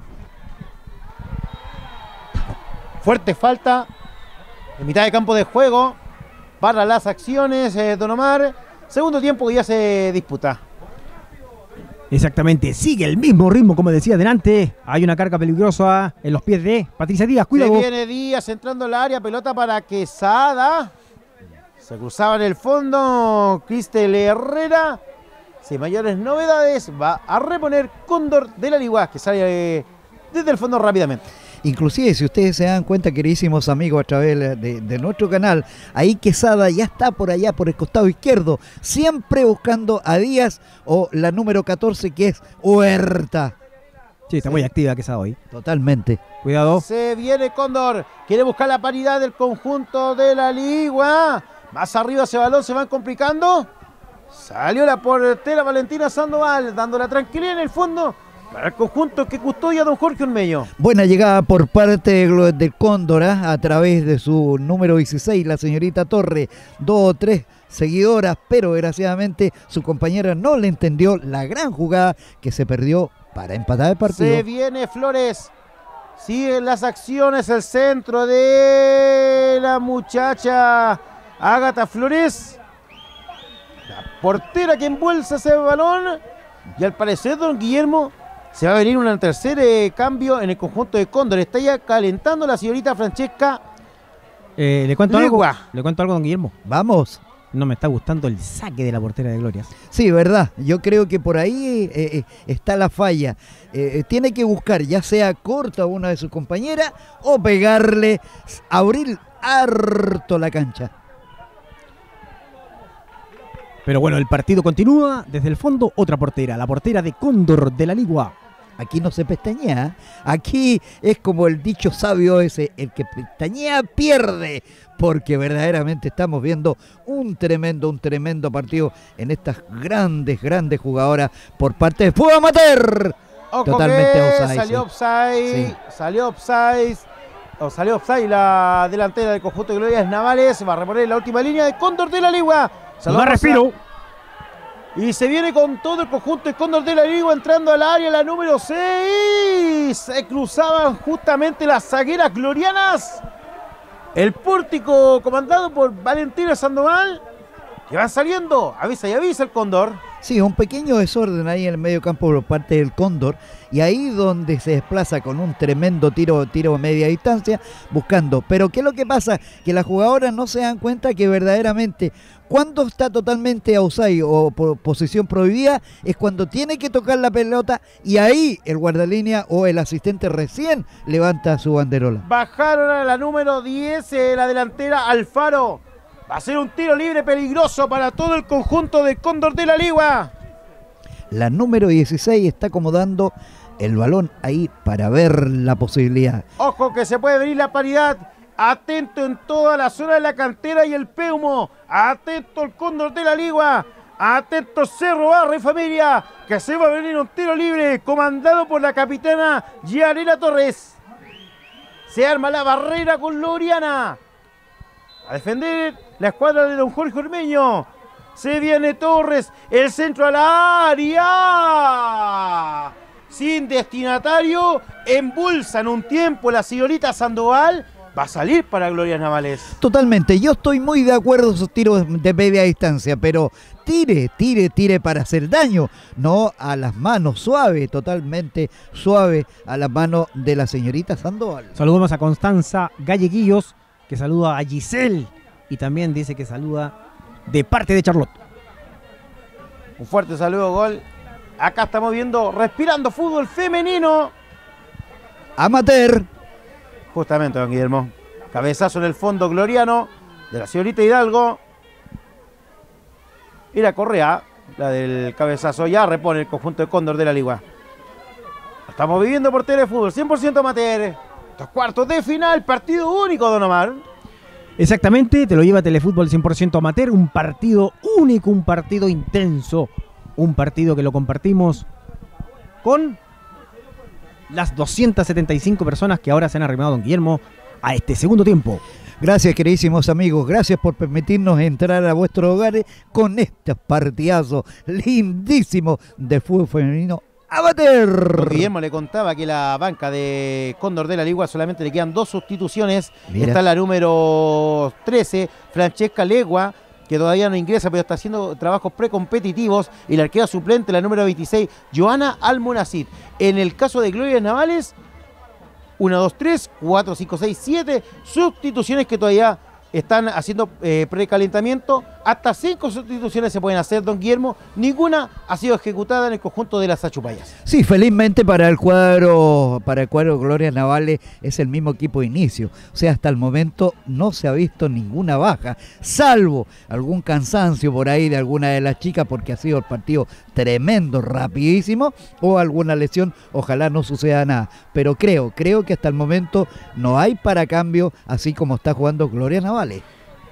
Fuerte falta en mitad de campo de juego para las acciones, Don Omar. Segundo tiempo que ya se disputa. Exactamente, sigue el mismo ritmo como decía delante. Hay una carga peligrosa en los pies de Patricia Díaz, cuidado. Se viene Díaz entrando al área, pelota para Quesada. Se cruzaba en el fondo Cristel Herrera. Sin mayores novedades, va a reponer Cóndor de la Ligua, que sale desde el fondo rápidamente. Inclusive, si ustedes se dan cuenta, queridísimos amigos, a través de nuestro canal, ahí Quesada ya está por allá, por el costado izquierdo, siempre buscando a Díaz o la número 14, que es Huerta. Sí, está muy activa Quesada hoy. Totalmente. Cuidado. Se viene Cóndor, quiere buscar la paridad del conjunto de la Ligua. Más arriba ese balón, se van complicando. Salió la portera Valentina Sandoval, dando la tranquilidad en el fondo para el conjunto que custodia don Jorge Ormeño. Buena llegada por parte del Cóndor a través de su número 16, la señorita Torre. 2 o 3 seguidoras, pero desgraciadamente su compañera no le entendió la gran jugada que se perdió para empatar el partido. Se viene Flores. Siguen las acciones, el centro de la muchacha Ágata Flores. La portera que embolsa ese balón. Y al parecer, don Guillermo, se va a venir un tercer cambio en el conjunto de Cóndor. Está ya calentando la señorita Francesca. ¿Le cuento Legua. algo? ¿Le cuento algo, don Guillermo? Vamos. No me está gustando el saque de la portera de Glorias. Sí, verdad. Yo creo que por ahí está la falla. Tiene que buscar, ya sea corta a una de sus compañeras o pegarle, abrir harto la cancha. Pero bueno, el partido continúa. Desde el fondo, otra portera. La portera de Cóndor de la Ligua. Aquí no se pestañea. Aquí es como el dicho sabio ese, el que pestañea pierde. Porque verdaderamente estamos viendo un tremendo partido en estas grandes jugadoras por parte de Fútbol Amateur. Ojo, totalmente offside. Salió offside. Sí. Salió offside la delantera del conjunto de Glorias Navales. Va a reponer la última línea de Cóndor de la Ligua. Más respiro. Y se viene con todo el conjunto de Cóndor de la Ligua entrando al área, la número 6. Se cruzaban justamente las zagueras glorianas. El pórtico comandado por Valentina Sandoval. Que van saliendo. Avisa y avisa el Cóndor. Sí, un pequeño desorden ahí en el medio campo por parte del Cóndor. Y ahí donde se desplaza con un tremendo tiro a media distancia buscando. Pero ¿qué es lo que pasa? Que las jugadoras no se dan cuenta que verdaderamente cuando está totalmente outside o por posición prohibida es cuando tiene que tocar la pelota y ahí el guardalínea o el asistente recién levanta su banderola. Bajaron a la número 10, la delantera Alfaro. Va a ser un tiro libre peligroso para todo el conjunto de Cóndor de la Ligua. La número 16 está acomodando el balón ahí para ver la posibilidad. Ojo que se puede venir la paridad. Atento en toda la zona de la cantera y el Peumo. Atento el Cóndor de la Ligua. Atento Cerro Barra y familia. Que se va a venir un tiro libre comandado por la capitana Gianela Torres. Se arma la barrera con Gloriana. A defender la escuadra de don Jorge Ormeño. Se viene Torres. El centro a la área. Sin destinatario. Embolsan un tiempo la señorita Sandoval. Va a salir para Glorias Navales. Totalmente, yo estoy muy de acuerdo con esos tiros de media distancia, pero tire para hacer daño, no a las manos, totalmente suave a las manos de la señorita Sandoval. Saludamos a Constanza Galleguillos, que saluda a Giselle y también dice que saluda de parte de Charlotte. Un fuerte saludo, gol. Acá estamos viendo, respirando fútbol femenino. Amateur. Justamente, don Guillermo. Cabezazo en el fondo gloriano de la señorita Hidalgo. Y la Correa, la del cabezazo, ya repone el conjunto de Cóndor de la Ligua. Estamos viviendo por Telefútbol, 100% amateur. Estos cuartos de final, partido único, don Omar. Exactamente, te lo lleva Telefútbol 100% amateur, un partido único, un partido intenso, un partido que lo compartimos con las 275 personas que ahora se han arrimado, don Guillermo, a este segundo tiempo. Gracias, queridísimos amigos, gracias por permitirnos entrar a vuestros hogares con este partidazo lindísimo de fútbol femenino amateur. Don Guillermo le contaba que la banca de Cóndor de la Ligua solamente le quedan 2 sustituciones. Mira. Está la número 13, Francesca Legua, que todavía no ingresa, pero está haciendo trabajos precompetitivos, y la arquera suplente, la número 26, Joana Almonacid. En el caso de Glorias Navales, 1, 2, 3, 4, 5, 6, 7 sustituciones que todavía están haciendo precalentamiento. Hasta 5 sustituciones se pueden hacer, don Guillermo. Ninguna ha sido ejecutada en el conjunto de las Achupayas. Sí, felizmente para el cuadro Glorias Navales es el mismo equipo de inicio. O sea, hasta el momento no se ha visto ninguna baja, salvo algún cansancio por ahí de alguna de las chicas, porque ha sido el partido tremendo, rapidísimo, o alguna lesión. Ojalá no suceda nada. Pero creo que hasta el momento no hay para cambio, así como está jugando Glorias Navales.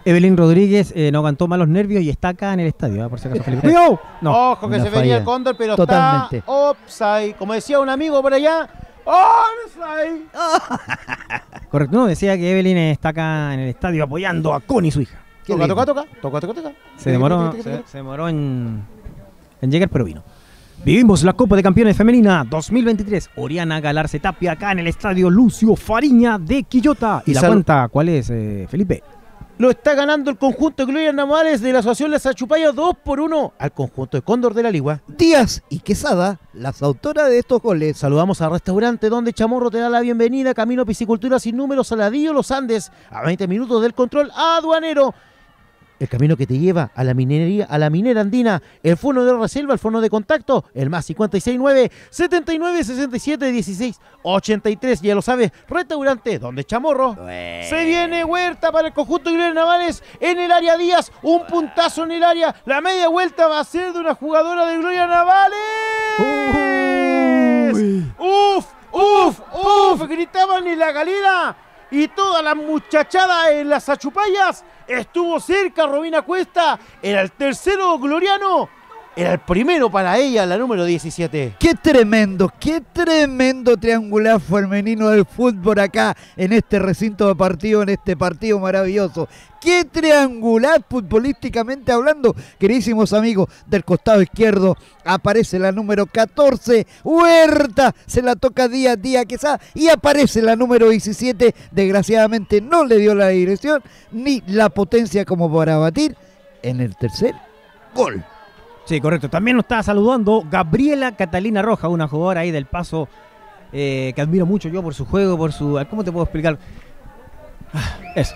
Evelyn Rodríguez no aguantó malos nervios y está acá en el estadio, por si acaso, Felipe. ¡Cuidado! No. Ojo que Una se venía falla. el Cóndor, pero Totalmente. está offside. Como decía un amigo por allá, offside. Correcto, no, decía que Evelyn está acá en el estadio apoyando a Connie, su hija. Qué Toca, lindo. toca. Se demoró en llegar, pero vino. Vivimos la Copa de Campeones Femenina 2023. Oriana Galarce Tapia acá en el estadio Lucio Fariña de Quillota. ¿Y la cuenta cuál es, Felipe? Lo está ganando el conjunto de Gloria Navales de la Asociación Las Achupayas 2-1 al conjunto de Cóndor de la Ligua. Díaz y Quesada, las autoras de estos goles. Saludamos al restaurante donde Chamorro te da la bienvenida. Camino Piscicultura sin número, Saladillo Los Andes, a 20 minutos del control aduanero. El camino que te lleva a la minería, a la minera andina, el fono de reserva, el fono de contacto, el más 569 79 67 16 83. Ya lo sabes, restaurante donde Chamorro. Se viene Huerta para el conjunto de Gloria Navales en el área Díaz. Un puntazo en el área. La media vuelta va a ser de una jugadora de Gloria Navales. ¡Uf! Gritaban en la galera. Y toda la muchachada en las Achupayas estuvo cerca. Robina Cuesta era el tercero gloriano, era el primero para ella, la número 17. Qué tremendo triangular femenino del fútbol acá en este recinto de partido, en este partido maravilloso. Qué triangular futbolísticamente hablando, queridísimos amigos. Del costado izquierdo aparece la número 14, Huerta, se la toca Díaz Quesada, y aparece la número 17, desgraciadamente no le dio la dirección ni la potencia como para batir en el tercer gol. Sí, correcto. También nos está saludando Gabriela Catalina Roja, una jugadora ahí del Paso que admiro mucho yo por su juego, por su... ¿Cómo te puedo explicar? Eso.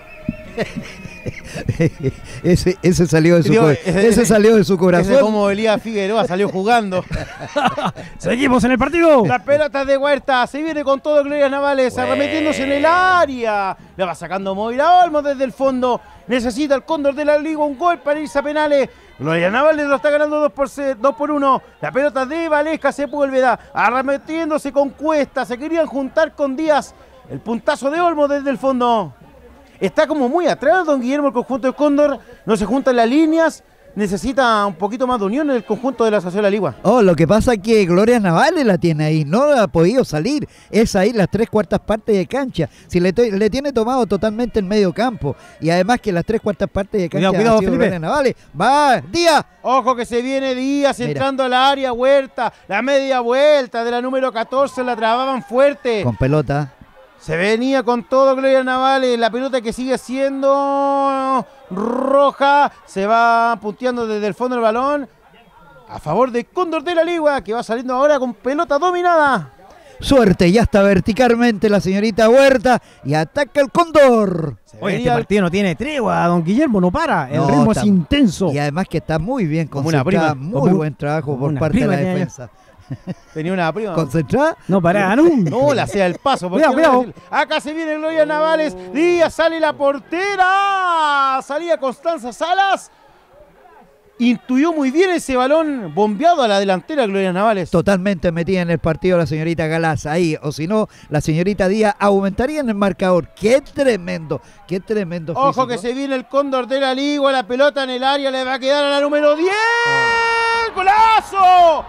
ese salió de su ese salió de su corazón. Como Elías Figueroa salió jugando. Seguimos en el partido. La pelota de Huerta se viene con todo Gloria Navales, arremetiéndose en el área. La va sacando Moira Olmos desde el fondo. Necesita el Cóndor de la Liga un gol para irse a penales. Gloria Navales lo está ganando 2-1. La pelota de Valesca Sepúlveda arremetiéndose con Cuesta. Se querían juntar con Díaz. El puntazo de Olmos desde el fondo. Está como muy atrás, don Guillermo, el conjunto de Cóndor. No se juntan las líneas. Necesita un poquito más de unión en el conjunto de la Asociación de la Ligua. Lo que pasa es que Gloria Navales la tiene ahí, no ha podido salir. Es ahí las 3/4 partes de cancha. Si le tiene tomado totalmente el medio campo. Y además que las 3/4 partes de cancha cuidado, ha sido Felipe. Gloria Navales. Va, Díaz. Ojo que se viene Díaz entrando al área, Huerta. La media vuelta de la número 14 la trababan fuerte. Con pelota. Se venía con todo Gloria Navales, la pelota que sigue siendo roja, se va punteando desde el fondo del balón a favor de Cóndor de la Ligua, que va saliendo ahora con pelota dominada. Suerte, ya está verticalmente la señorita Huerta y ataca el Cóndor. Oye, este partido no tiene tregua, don Guillermo, no para. El ritmo es intenso. Y además que está muy bien Como una concentrada, prima. muy buen trabajo por parte de la defensa. Tenía una prima. ¿Concentrada? No para nunca. No, la sea el paso. Cuidado. Acá se viene Gloria Navales. Díaz sale la portera. Salía Constanza Salas. Intuyó muy bien ese balón bombeado a la delantera Gloria Navales. Totalmente metida en el partido la señorita Galaz ahí, o si no, la señorita Díaz aumentaría en el marcador. ¡Qué tremendo Ojo físico! que se viene el Cóndor de la Ligua, la pelota en el área le va a quedar a la número 10. ¡Golazo!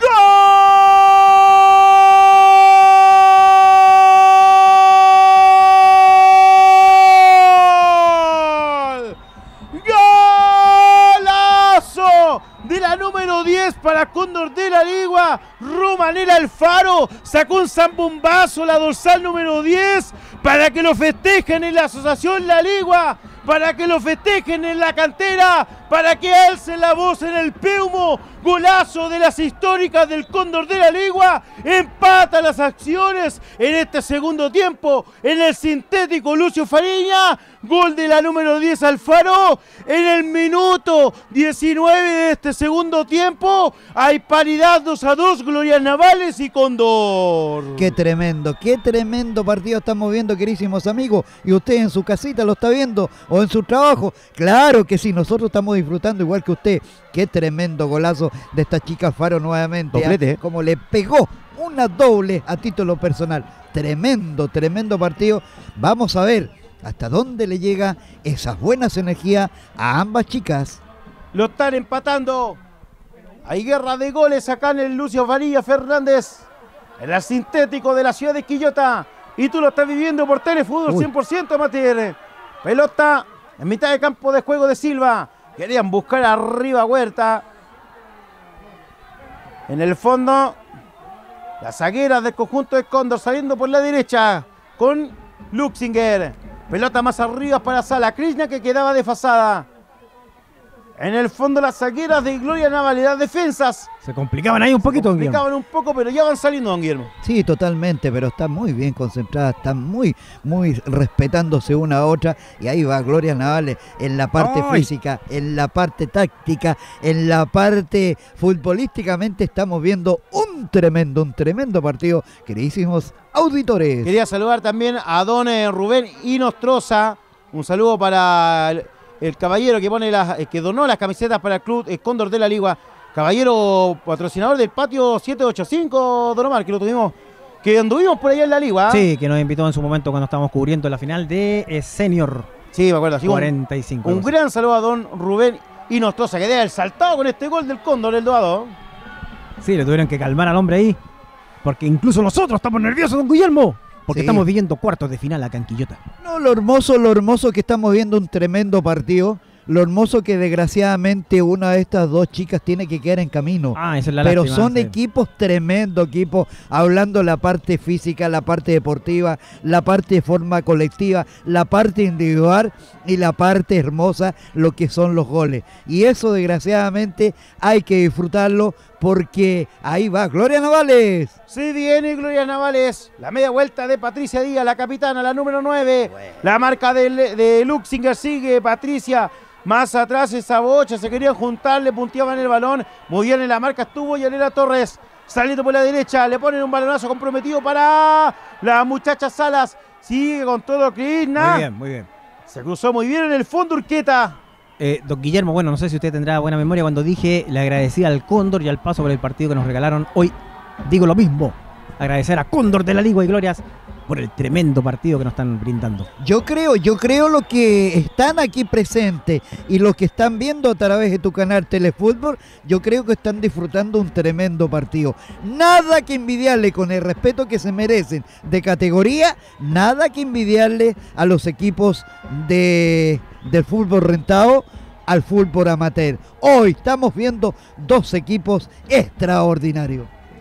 ¡Gol! ¡Golazo! De la número 10 para Cóndor de la Ligua, Romanela Alfaro sacó un zambombazo, la dorsal número 10, para que lo festejen en la Asociación La Ligua, para que lo festejen en la cantera, para que alcen la voz en el Peumo. Golazo de las históricas del Cóndor de la Ligua, empata las acciones en este segundo tiempo en el sintético Lucio Fariña. Gol de la número 10 Alfaro en el minuto 19 de este segundo tiempo. Hay paridad 2-2, Gloria Navales y Cóndor. Qué tremendo partido estamos viendo, queridísimos amigos. Y usted en su casita lo está viendo o en su trabajo. Claro que sí, nosotros estamos disfrutando igual que usted. Qué tremendo golazo de esta chica Alfaro nuevamente. Doblete. Como le pegó una doble a título personal. Tremendo partido. Vamos a ver hasta dónde le llega esas buenas energías a ambas chicas. Lo están empatando. Hay guerra de goles acá en el Lucio Faría Fernández, en el sintético de la ciudad de Quillota. Y tú lo estás viviendo por Telefútbol 100% amateur. Pelota en mitad de campo de juego de Silva. Querían buscar arriba a Huerta. En el fondo, las zagueras del conjunto de Cóndor saliendo por la derecha con Luxinger. Pelota más arriba para Sala Krishna, que quedaba desfasada. En el fondo, las zagueras de Gloria Naval y las defensas Se complicaban ahí un poquito, se complicaban un poco, pero ya van saliendo, don Guillermo. Sí, totalmente, pero están muy bien concentradas, están muy respetándose una a otra, y ahí va Gloria Navales en la parte física, en la parte táctica, en la parte futbolísticamente. Estamos viendo un tremendo partido, queridísimos auditores. Quería saludar también a don Rubén Inostroza. Un saludo para el caballero que que donó las camisetas para el club Cóndor de la Ligua. Caballero patrocinador del patio 785, don Omar, que anduvimos por allá en la Ligua. Sí, que nos invitó en su momento cuando estábamos cubriendo la final de Senior. Sí, me acuerdo. 45. Un gran saludo a don Rubén Inostroza, que deja el saltado con este gol del Cóndor, el Doado. Sí, le tuvieron que calmar al hombre ahí, porque incluso nosotros estamos nerviosos, don Guillermo. Porque estamos viviendo cuartos de final acá en Quillota. No, lo hermoso que estamos viendo un tremendo partido. Lo hermoso que desgraciadamente una de estas dos chicas tiene que quedar en camino. Esa es la Pero lástima, son equipos, tremendos equipos, hablando la parte física, la parte deportiva, la parte de forma colectiva, la parte individual y la parte hermosa, lo que son los goles. Y eso desgraciadamente hay que disfrutarlo, porque ahí va Gloria Navales. Sí, viene Gloria Navales. La media vuelta de Patricia Díaz, la capitana, la número 9. Bueno. La marca de Luxinger sigue Patricia. Más atrás esa bocha, se querían juntar, le punteaban el balón. Muy bien en la marca estuvo Yanela Torres. Saliendo por la derecha, le ponen un balonazo comprometido para la muchacha Salas. Sigue con todo Krishna. Muy bien. Se cruzó muy bien en el fondo Urqueta. Don Guillermo, bueno, no sé si usted tendrá buena memoria cuando dije le agradecía al Cóndor y al Paso por el partido que nos regalaron hoy. Digo lo mismo, agradecer a Cóndor de la Ligua y Glorias por el tremendo partido que nos están brindando. Yo creo lo que están aquí presentes y los que están viendo a través de tu canal Telefútbol, yo creo que están disfrutando un tremendo partido. Nada que envidiarle, con el respeto que se merecen de categoría, nada que envidiarle a los equipos del fútbol rentado al fútbol amateur. Hoy estamos viendo dos equipos extraordinarios.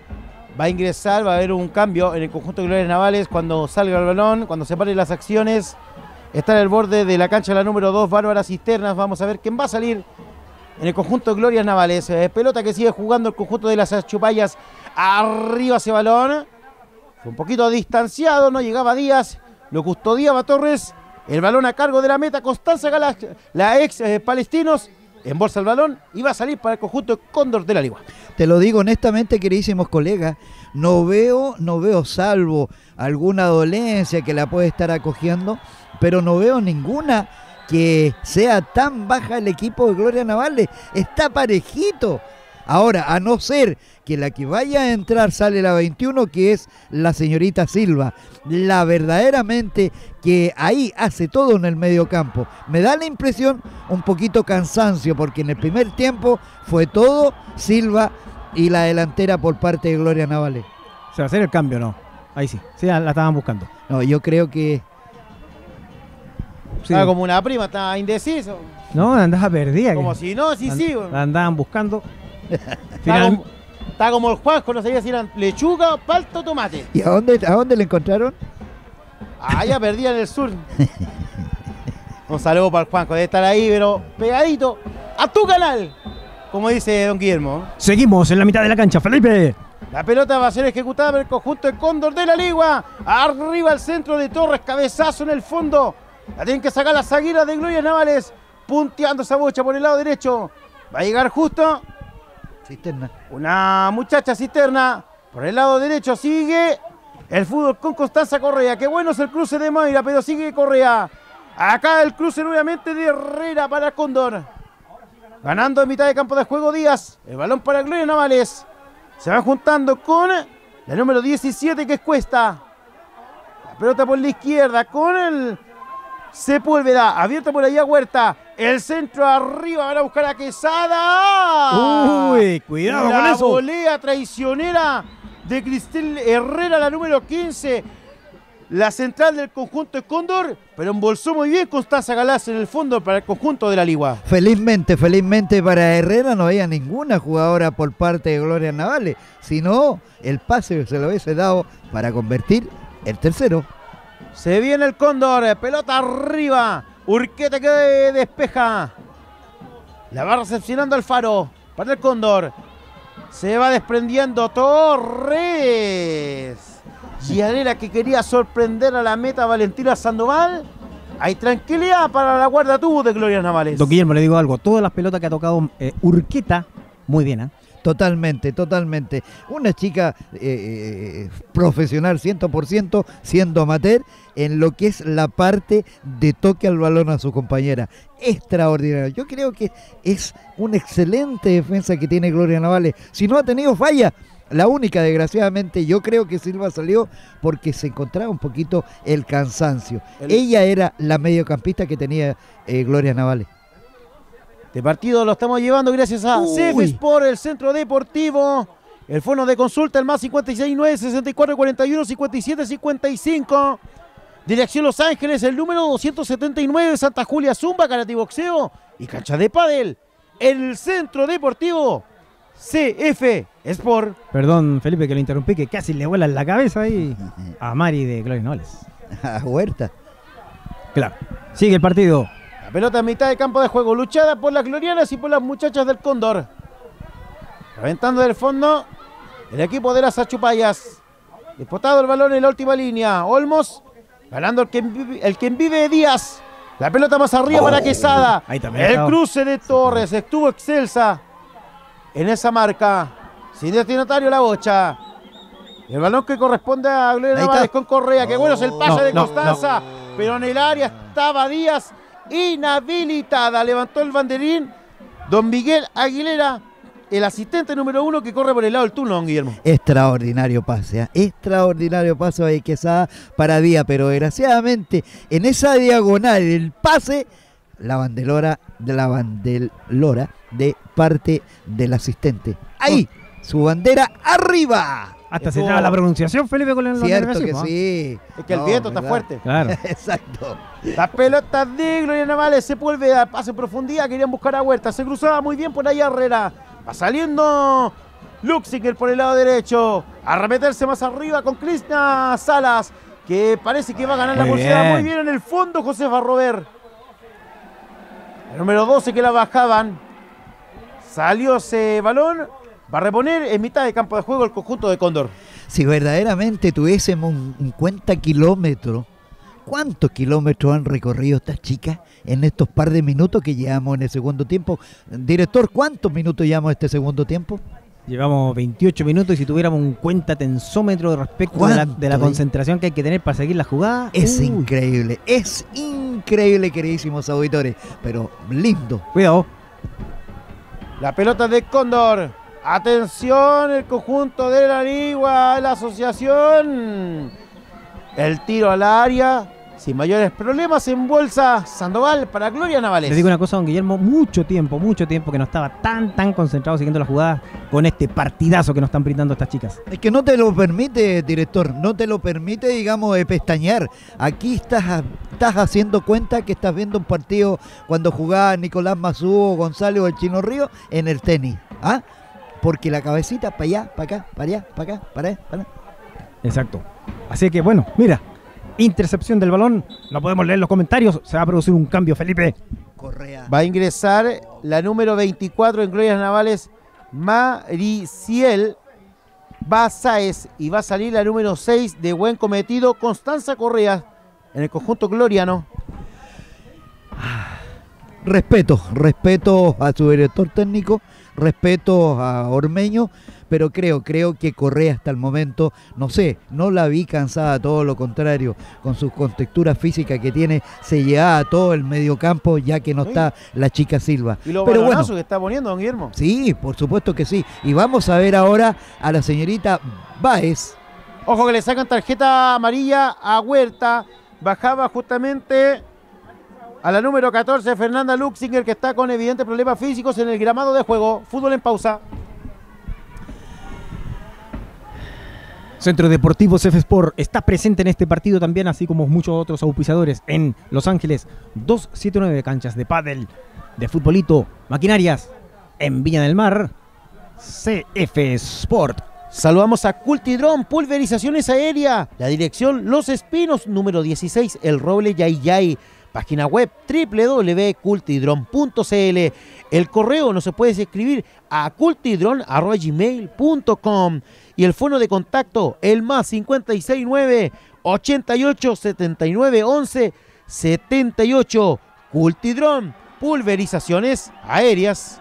Va a ingresar, va a haber un cambio en el conjunto de Gloria Navales cuando salga el balón, cuando se paren las acciones. Está en el borde de la cancha la número 2, Bárbara Cisternas. Vamos a ver quién va a salir en el conjunto de Gloria Navales. Pelota que sigue jugando el conjunto de las Chupayas. Arriba ese balón. Fue un poquito distanciado, no llegaba Díaz. Lo custodiaba Torres. El balón a cargo de la meta Constanza Galas, la ex Palestinos. Embolsa el balón y va a salir para el conjunto de Cóndor de la Ligua. Te lo digo honestamente, queridísimos colegas, no veo, salvo alguna dolencia que la puede estar acogiendo, pero no veo ninguna que sea tan baja el equipo de Gloria Navales. Está parejito. Ahora, a no ser que la que vaya a entrar sale la 21, que es la señorita Silva, la verdaderamente que ahí hace todo en el medio campo. Me da la impresión un poquito cansancio, porque en el primer tiempo fue todo Silva y la delantera por parte de Gloria Navales. ¿Se va a hacer el cambio o no? Ahí sí, la estaban buscando. No, yo creo que... Sí. Estaba como una prima, estaba indeciso. No, andaba perdida. Como si no, sí. La andaban buscando. Está como el Juanjo, no sabía si eran lechuga, palta o tomate. ¿Y a dónde le encontraron? Allá perdida en el sur. Un saludo para el Juanjo, debe estar ahí, pero pegadito a tu canal, como dice don Guillermo. Seguimos en la mitad de la cancha, Felipe. La pelota va a ser ejecutada por el conjunto de Cóndor de la Ligua. Arriba al centro de Torres, cabezazo en el fondo. La tienen que sacar las zagueras de Gloria Navales, punteando esa bocha por el lado derecho. Va a llegar justo Cisterna. Una muchacha Cisterna. Por el lado derecho sigue el fútbol con Constanza Correa. Qué bueno es el cruce de Mayra, pero sigue Correa. Acá el cruce nuevamente de Herrera para Cóndor. Ganando en mitad de campo de juego Díaz. El balón para Gloria Navales. Se van juntando con la número 17 que es Cuesta. La pelota por la izquierda con el Sepúlveda, abierto por allá Huerta. El centro arriba, van a buscar a Quesada. Uy, cuidado con eso. La volea traicionera de Cristel Herrera, la número 15. La central del conjunto de Cóndor, pero embolsó muy bien Constanza Galás en el fondo para el conjunto de la Ligua. Felizmente para Herrera no había ninguna jugadora por parte de Gloria Navales, sino el pase que se lo hubiese dado para convertir el tercero. Se viene el Cóndor, pelota arriba, Urqueta que despeja. La va recepcionando Alfaro para el Cóndor. Se va desprendiendo Torres. Gianera que quería sorprender a la meta Valentina Sandoval. Hay tranquilidad para la guarda-tubo de Gloria Navales. Don Guillermo, le digo algo. Todas las pelotas que ha tocado Urqueta, muy bien, ¿eh? Totalmente. Una chica profesional 100%, siendo amateur, en lo que es la parte de toque al balón a su compañera. Extraordinario. Yo creo que es una excelente defensa que tiene Gloria Navales. Si no ha tenido falla, la única, desgraciadamente, yo creo que Silva salió porque se encontraba un poquito el cansancio. Ella era la mediocampista que tenía Gloria Navales. Este partido lo estamos llevando gracias a CF Sport, el centro deportivo. El fono de consulta, el más 569-6441-5755. Dirección Los Ángeles, el número 279, Santa Julia Zumba, karate boxeo y cancha de pádel. El centro deportivo CF Sport. Perdón, Felipe, que lo interrumpí, que casi le vuela en la cabeza ahí a Mari de Gloria Navales. A Huerta. Claro. Sigue el partido. La pelota en mitad de campo de juego, luchada por las glorianas y por las muchachas del Cóndor. Reventando del fondo el equipo de las Achupayas. Disputado el balón en la última línea. Olmos ganando el quien vive Díaz. La pelota más arriba para Quesada. Ahí también el estaba. cruce de Torres estuvo excelsa en esa marca. Sin destinatario la bocha. El balón que corresponde a Gloria Navales con Correa. Que bueno es el pase de Constanza. Pero en el área estaba Díaz inhabilitada. Levantó el banderín don Miguel Aguilera, el asistente número 1 que corre por el lado del turno, don Guillermo. Extraordinario pase de Quesada para Díaz, pero desgraciadamente en esa diagonal el pase, la bandelora de parte del asistente. Ahí, su bandera arriba. Hasta se traba la pronunciación, Felipe, con el Cierto que sí. Es que el viento está fuerte. Claro. Exacto. Las pelotas de Gloria Navales, Sepúlveda, pase en profundidad, querían buscar a Huerta, se cruzaba muy bien por ahí Herrera. Va saliendo Luxinger por el lado derecho, a remeterse más arriba con Krishna Salas, que parece que va a ganar la posición muy bien en el fondo Josefa Robert. El número 12 que la bajaban, salió ese balón, va a reponer en mitad de campo de juego el conjunto de Cóndor. Si verdaderamente tuviésemos un cuenta kilómetros, ¿cuántos kilómetros han recorrido estas chicas en estos par de minutos que llevamos en el segundo tiempo? Director, ¿cuántos minutos llevamos este segundo tiempo? Llevamos 28 minutos y si tuviéramos un cuenta tensómetro respecto de la concentración que hay que tener para seguir la jugada. Es increíble, queridísimos auditores, pero lindo. Cuidado. La pelota de Cóndor. Atención, el conjunto de la Ligua, la asociación. El tiro al área. Sin mayores problemas, en bolsa Sandoval para Gloria Navales. Le digo una cosa, don Guillermo, mucho tiempo que no estaba tan concentrado siguiendo la jugada con este partidazo que nos están brindando estas chicas. Es que no te lo permite, director, no te lo permite, digamos, pestañear. Aquí estás haciendo cuenta que estás viendo un partido cuando jugaba Nicolás Mazú o González o el Chino Río en el tenis. ¿Ah? Porque la cabecita para allá, para acá, para allá, para acá, para allá, para allá. Exacto. Así que bueno, mira. Intercepción del balón, lo podemos leer en los comentarios. Se va a producir un cambio, Felipe. Correa. Va a ingresar la número 24 en Glorias Navales, Mariciel Basáez, y va a salir la número 6 de Buen Cometido, Constanza Correa, en el conjunto gloriano. Respeto a su director técnico, respeto a Ormeño, pero creo que Correa hasta el momento, no sé, no la vi cansada, todo lo contrario, con su contextura física que tiene, se lleva a todo el mediocampo ya que no está la chica Silva. Y los pero balonazos que está poniendo don Guillermo. Sí, por supuesto que sí. Y vamos a ver ahora a la señorita Báez. Ojo que le sacan tarjeta amarilla a Huerta, bajaba justamente a la número 14, Fernanda Luxinger, que está con evidentes problemas físicos en el gramado de juego. Fútbol en pausa. Centro Deportivo CF Sport está presente en este partido también, así como muchos otros auspiciadores en Los Ángeles. 279 canchas de pádel, de futbolito, maquinarias en Viña del Mar. CF Sport. Saludamos a Cultidrón, pulverizaciones aéreas. La dirección Los Espinos, número 16, El Roble Yayay. Página web www.cultidron.cl. El correo nos se puede escribir a cultidron@gmail.com. Y el fono de contacto, el más 569 88 79 11 78. Cultidrón, pulverizaciones aéreas.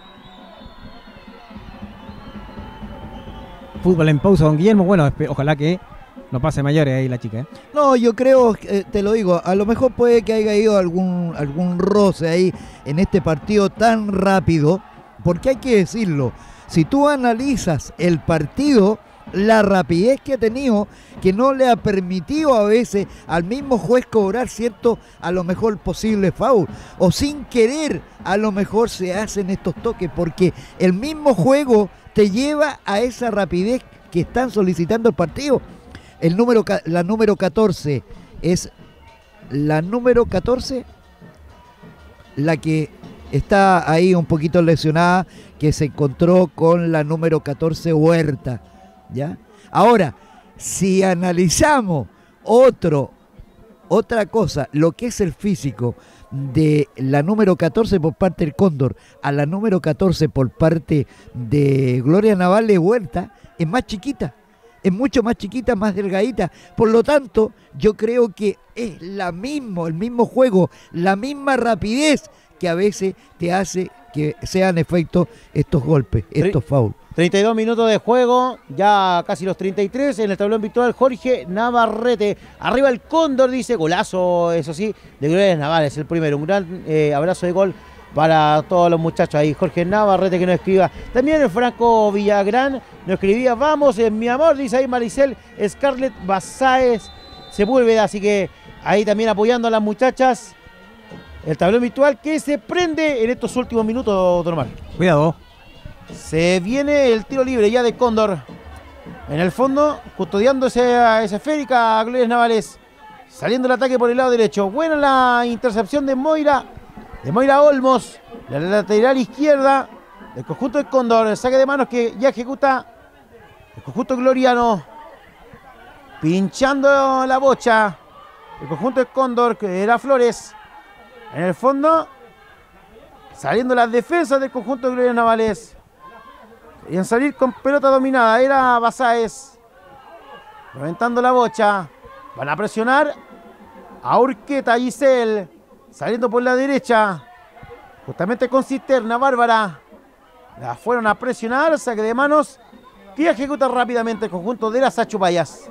Fútbol en pausa, don Guillermo. Bueno, ojalá que no pase mayores ahí la chica, ¿eh? No, yo creo, te lo digo, a lo mejor puede que haya ido algún roce ahí en este partido tan rápido, porque hay que decirlo, si tú analizas el partido, la rapidez que ha tenido, que no le ha permitido a veces al mismo juez cobrar cierto, a lo mejor posible foul, o sin querer a lo mejor se hacen estos toques, porque el mismo juego te lleva a esa rapidez que están solicitando el partido. La número 14 es la número 14, la que está ahí un poquito lesionada, que se encontró con la número 14 Huerta, ¿ya? Ahora, si analizamos otra cosa, lo que es el físico de la número 14 por parte del Cóndor a la número 14 por parte de Gloria Navales Huerta, es más chiquita. Es mucho más chiquita, más delgadita. Por lo tanto, yo creo que es el mismo juego, la misma rapidez que a veces te hace que sean efectos estos golpes, estos fouls. 32 minutos de juego, ya casi los 33 en el tablón virtual. Jorge Navarrete, arriba el Cóndor, dice, golazo, eso sí, de Gloria Navales, el primero. Un gran abrazo de gol para todos los muchachos ahí. Jorge Navarrete que nos escriba. También el Franco Villagrán nos escribía, vamos, mi amor, dice ahí Maricel Scarlett Basáez Sepúlveda. Así que ahí también apoyando a las muchachas. El tablón virtual que se prende en estos últimos minutos, normal. Cuidado. Se viene el tiro libre ya de Cóndor. En el fondo, custodiando esa esférica, Gloria Navales. Saliendo el ataque por el lado derecho. Buena la intercepción de Moira Olmos. La lateral izquierda del conjunto de Cóndor. El saque de manos que ya ejecuta el conjunto gloriano. Pinchando la bocha. El conjunto de Cóndor, que era Flores. En el fondo, saliendo las defensas del conjunto de Gloria Navales. Querían salir con pelota dominada. Era Basáez. Reventando la bocha. Van a presionar a Urqueta, Giselle. Saliendo por la derecha. Justamente con Cisterna, Bárbara. La fueron a presionar. Saque de manos. Que ejecuta rápidamente el conjunto de las Achupayas.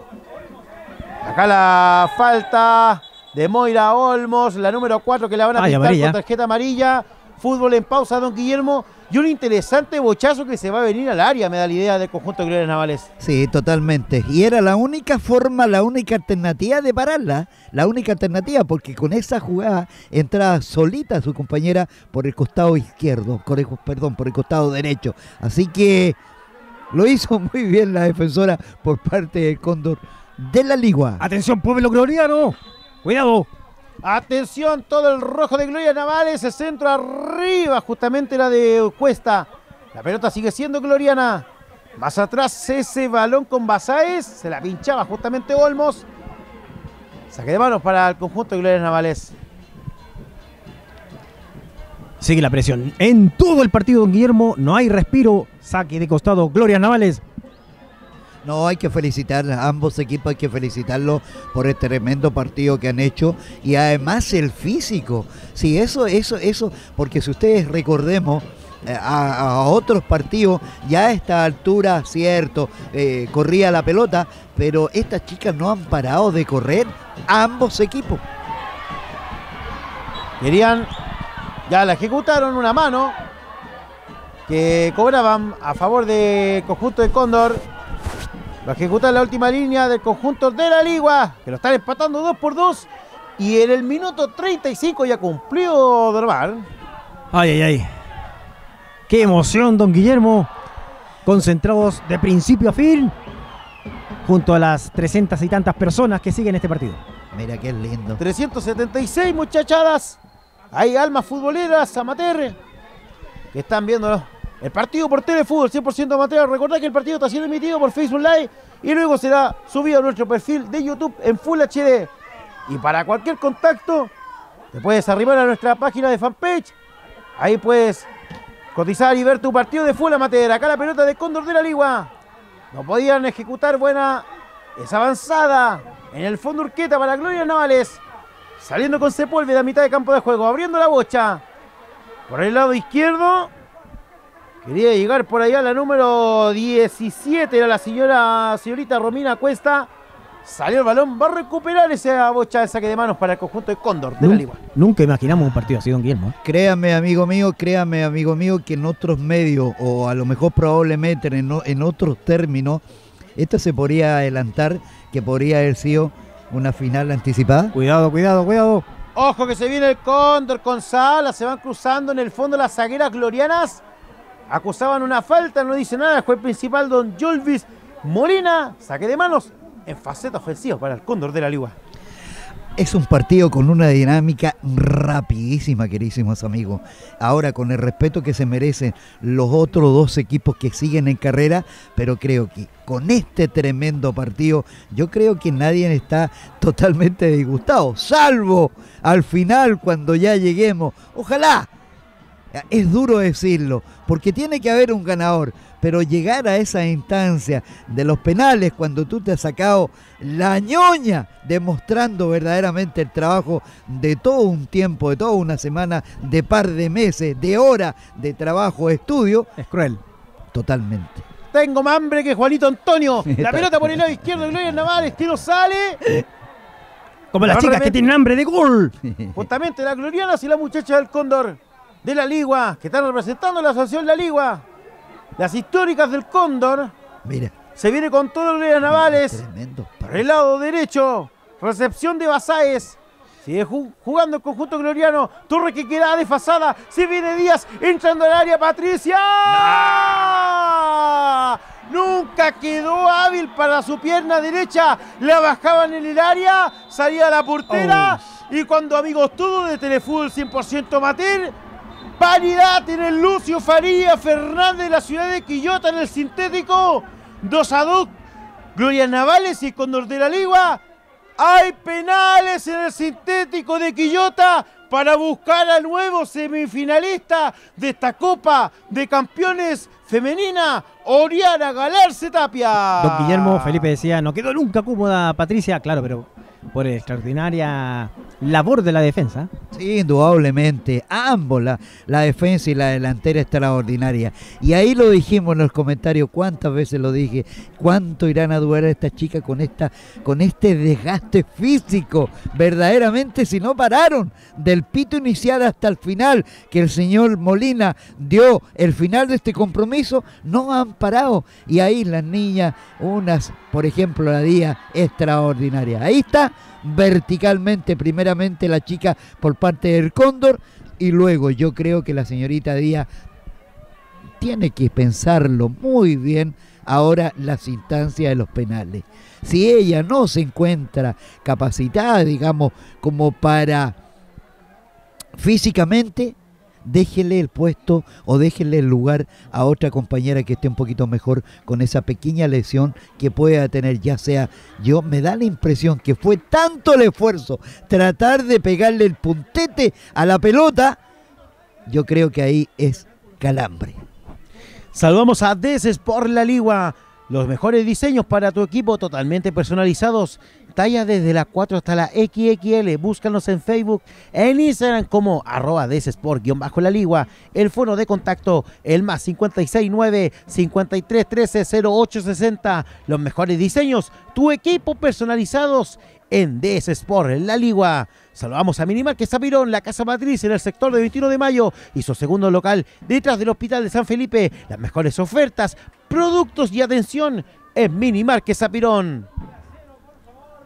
Acá la falta de Moira Olmos, la número 4, que la van a pintar con tarjeta amarilla. Fútbol en pausa, don Guillermo. Y un interesante bochazo que se va a venir al área, me da la idea del conjunto de Gloria Navales. Sí, totalmente. Y era la única forma, la única alternativa de pararla. La única alternativa, porque con esa jugada entraba solita su compañera por el costado izquierdo, por el costado derecho. Así que lo hizo muy bien la defensora por parte del Cóndor de la Ligua. Atención, pueblo gloriano. Cuidado. Atención, todo el rojo de Gloria Navales, el centro arriba, justamente la de Cuesta. La pelota sigue siendo gloriana. Más atrás ese balón con Basáez, se la pinchaba justamente Olmos. Saque de manos para el conjunto de Gloria Navales. Sigue la presión en todo el partido, don Guillermo. No hay respiro. Saque de costado, Gloria Navales. No, hay que felicitar a ambos equipos, hay que felicitarlos por el tremendo partido que han hecho y además el físico. Sí, eso, porque si ustedes recordemos a otros partidos, ya a esta altura, cierto, corría la pelota, pero estas chicas no han parado de correr, ambos equipos. Querían, ya la ejecutaron, una mano que cobraban a favor del conjunto de Cóndor. Lo ejecuta en la última línea del conjunto de la Ligua, que lo están empatando 2-2 Y en el minuto 35 ya cumplió Dormar. Ay, ay, ay. Qué emoción, don Guillermo. Concentrados de principio a fin, junto a las 300 y tantas personas que siguen este partido. Mira qué lindo. 376 muchachadas. Hay almas futboleras amateur que están viendo el partido por Telefútbol 100% amateur. Recordad que el partido está siendo emitido por Facebook Live y luego será subido a nuestro perfil de YouTube en Full HD. Y para cualquier contacto, te puedes arribar a nuestra página de fanpage. Ahí puedes cotizar y ver tu partido de Full Amateur. Acá la pelota de Cóndor de la Ligua. No podían ejecutar buena esa avanzada. En el fondo Urqueta para Gloria Navales. Saliendo con Sepúlveda a mitad de campo de juego. Abriendo la bocha. Por el lado izquierdo. Quería llegar por allá la número 17. Era la señorita Romina Cuesta. Salió el balón. Va a recuperar esa bocha de saque de manos para el conjunto de Cóndor de la Ligua. Nunca imaginamos un partido así, don Guillermo. Créame, amigo mío, que en otros medios, o a lo mejor probablemente en otros términos, esto se podría adelantar, que podría haber sido una final anticipada. Cuidado, cuidado, cuidado. Ojo que se viene el Cóndor con Salas. Se van cruzando en el fondo las zagueras glorianas. Acusaban una falta, no dice nada. El juez principal, don Jolvis Molina. Saque de manos en faceta ofensiva para el Cóndor de la Ligua. Es un partido con una dinámica rapidísima, queridísimos amigos. Ahora, con el respeto que se merecen los otros dos equipos que siguen en carrera, pero creo que con este tremendo partido, yo creo que nadie está totalmente disgustado, salvo al final cuando ya lleguemos. Ojalá, es duro decirlo, porque tiene que haber un ganador, pero llegar a esa instancia de los penales cuando tú te has sacado la ñoña, demostrando verdaderamente el trabajo de todo un tiempo, de toda una semana, de par de meses, de horas de trabajo, de estudio, es cruel. Totalmente. Tengo más hambre que Juanito Antonio. La pelota por el lado izquierdo de Gloria Navales, que no sale. Como las chicas que tienen hambre de gol. Justamente las glorianas y la muchacha del Cóndor de la Ligua, que están representando la asociación La Ligua. Las históricas del Cóndor. Mira. Se viene con todo Gloria Navales. Tremendo. Por el lado derecho. Recepción de Basáez. Sigue jugando el conjunto gloriano. Torre que queda desfasada. Se viene Díaz entrando al área. Patricia. ¡No! Nunca quedó hábil para su pierna derecha. La bajaban en el área. Salía la portera. Y cuando, amigos, todo de Telefútbol 100% amateur. Paridad en el Lucio Faría Fernández de la ciudad de Quillota en el sintético. 2-2. Gloria Navales y Cóndor de la Ligua. Hay penales en el sintético de Quillota para buscar al nuevo semifinalista de esta Copa de Campeones Femenina, Oriana Galarce Tapia. Don Guillermo, Felipe decía, no quedó nunca cómoda Patricia, claro, pero por extraordinaria labor de la defensa. Sí, indudablemente, ambos, la defensa y la delantera extraordinaria. Y ahí lo dijimos en los comentarios, cuántas veces lo dije, cuánto irán a durar esta chica con este desgaste físico, verdaderamente, si no pararon del pito inicial hasta el final, que el señor Molina dio el final de este compromiso, no han parado. Y ahí las niñas, unas, por ejemplo, la Díaz, extraordinaria. Ahí está, verticalmente, primeramente la chica por parte del Cóndor, y luego yo creo que la señorita Díaz tiene que pensarlo muy bien ahora las instancias de los penales. Si ella no se encuentra capacitada, digamos, como para físicamente, déjele el puesto o déjele el lugar a otra compañera que esté un poquito mejor con esa pequeña lesión que pueda tener, ya sea, yo me da la impresión que fue tanto el esfuerzo tratar de pegarle el puntete a la pelota, yo creo que ahí es calambre. Saludamos a DS Sport La Ligua, los mejores diseños para tu equipo totalmente personalizados. Talla desde la 4 hasta la XXL. Búscanos en Facebook, en Instagram como @DSsport_La Ligua. El fono de contacto, el más 569-5313-0860. Los mejores diseños, tu equipo personalizados en DS Sport La Ligua. Saludamos a Minimarket Sapirón, la casa matriz en el sector de 21 de mayo y su segundo local detrás del Hospital de San Felipe. Las mejores ofertas, productos y atención en Minimarket Sapirón.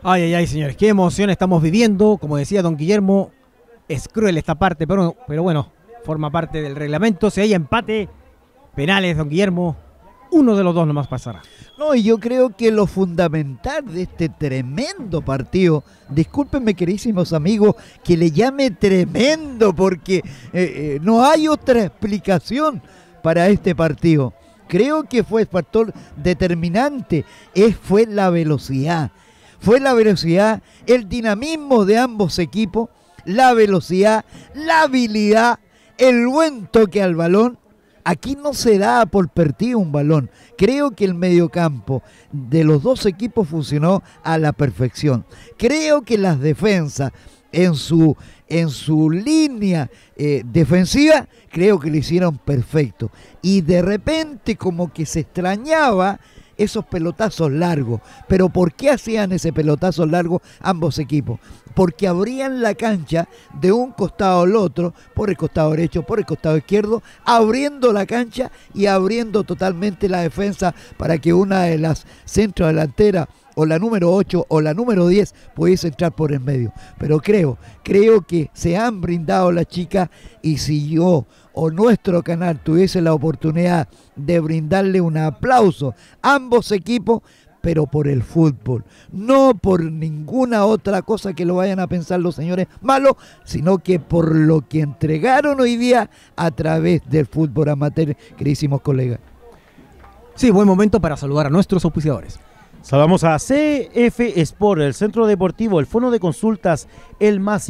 Ay, ay, ay, señores, qué emoción estamos viviendo. Como decía don Guillermo, es cruel esta parte, pero bueno, forma parte del reglamento. Si hay empate, penales, don Guillermo, uno de los dos nomás pasará. No, y yo creo que lo fundamental de este tremendo partido, discúlpenme queridísimos amigos, que le llame tremendo, porque no hay otra explicación para este partido. Creo que fue el factor determinante, fue la velocidad. Fue la velocidad, el dinamismo de ambos equipos, la velocidad, la habilidad, el buen toque al balón. Aquí no se da por perdido un balón. Creo que el mediocampo de los dos equipos funcionó a la perfección. Creo que las defensas en su línea defensiva, creo que lo hicieron perfecto. Y de repente como que se extrañaba esos pelotazos largos. ¿Pero por qué hacían ese pelotazo largo ambos equipos? Porque abrían la cancha de un costado al otro, por el costado derecho, por el costado izquierdo, abriendo la cancha y abriendo totalmente la defensa para que una de las centrodelanteras, o la número 8 o la número 10 pudiese entrar por el medio. Pero creo que se han brindado las chicas, y si yo o nuestro canal tuviese la oportunidad de brindarle un aplauso a ambos equipos, pero por el fútbol, no por ninguna otra cosa que lo vayan a pensar los señores malos, sino que por lo que entregaron hoy día a través del fútbol amateur, queridísimos colegas. Sí, buen momento para saludar a nuestros auspiciadores. Saludamos a CF Sport, el centro deportivo, el fono de consultas, el más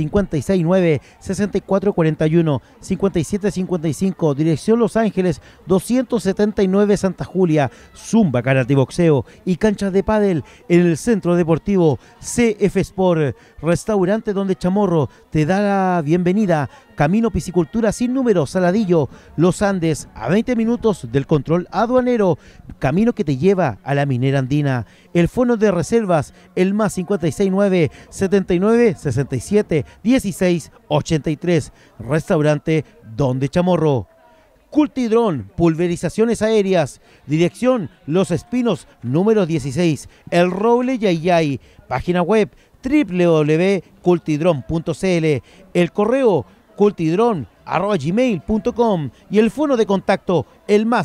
569-6441-5755, dirección Los Ángeles, 279 Santa Julia, Zumba, karate, boxeo y canchas de pádel en el centro deportivo CF Sport, restaurante Donde Chamorro te da la bienvenida. Camino Piscicultura sin número, Saladillo, Los Andes, a 20 minutos del control aduanero, camino que te lleva a la minera andina. El fono de reservas, el más 569-79-67-16-83, restaurante Donde Chamorro. Cultidrón, pulverizaciones aéreas, dirección Los Espinos, número 16, El Roble Yayay, página web www.cultidron.cl, el correo cultidron@gmail.com y el fono de contacto, el más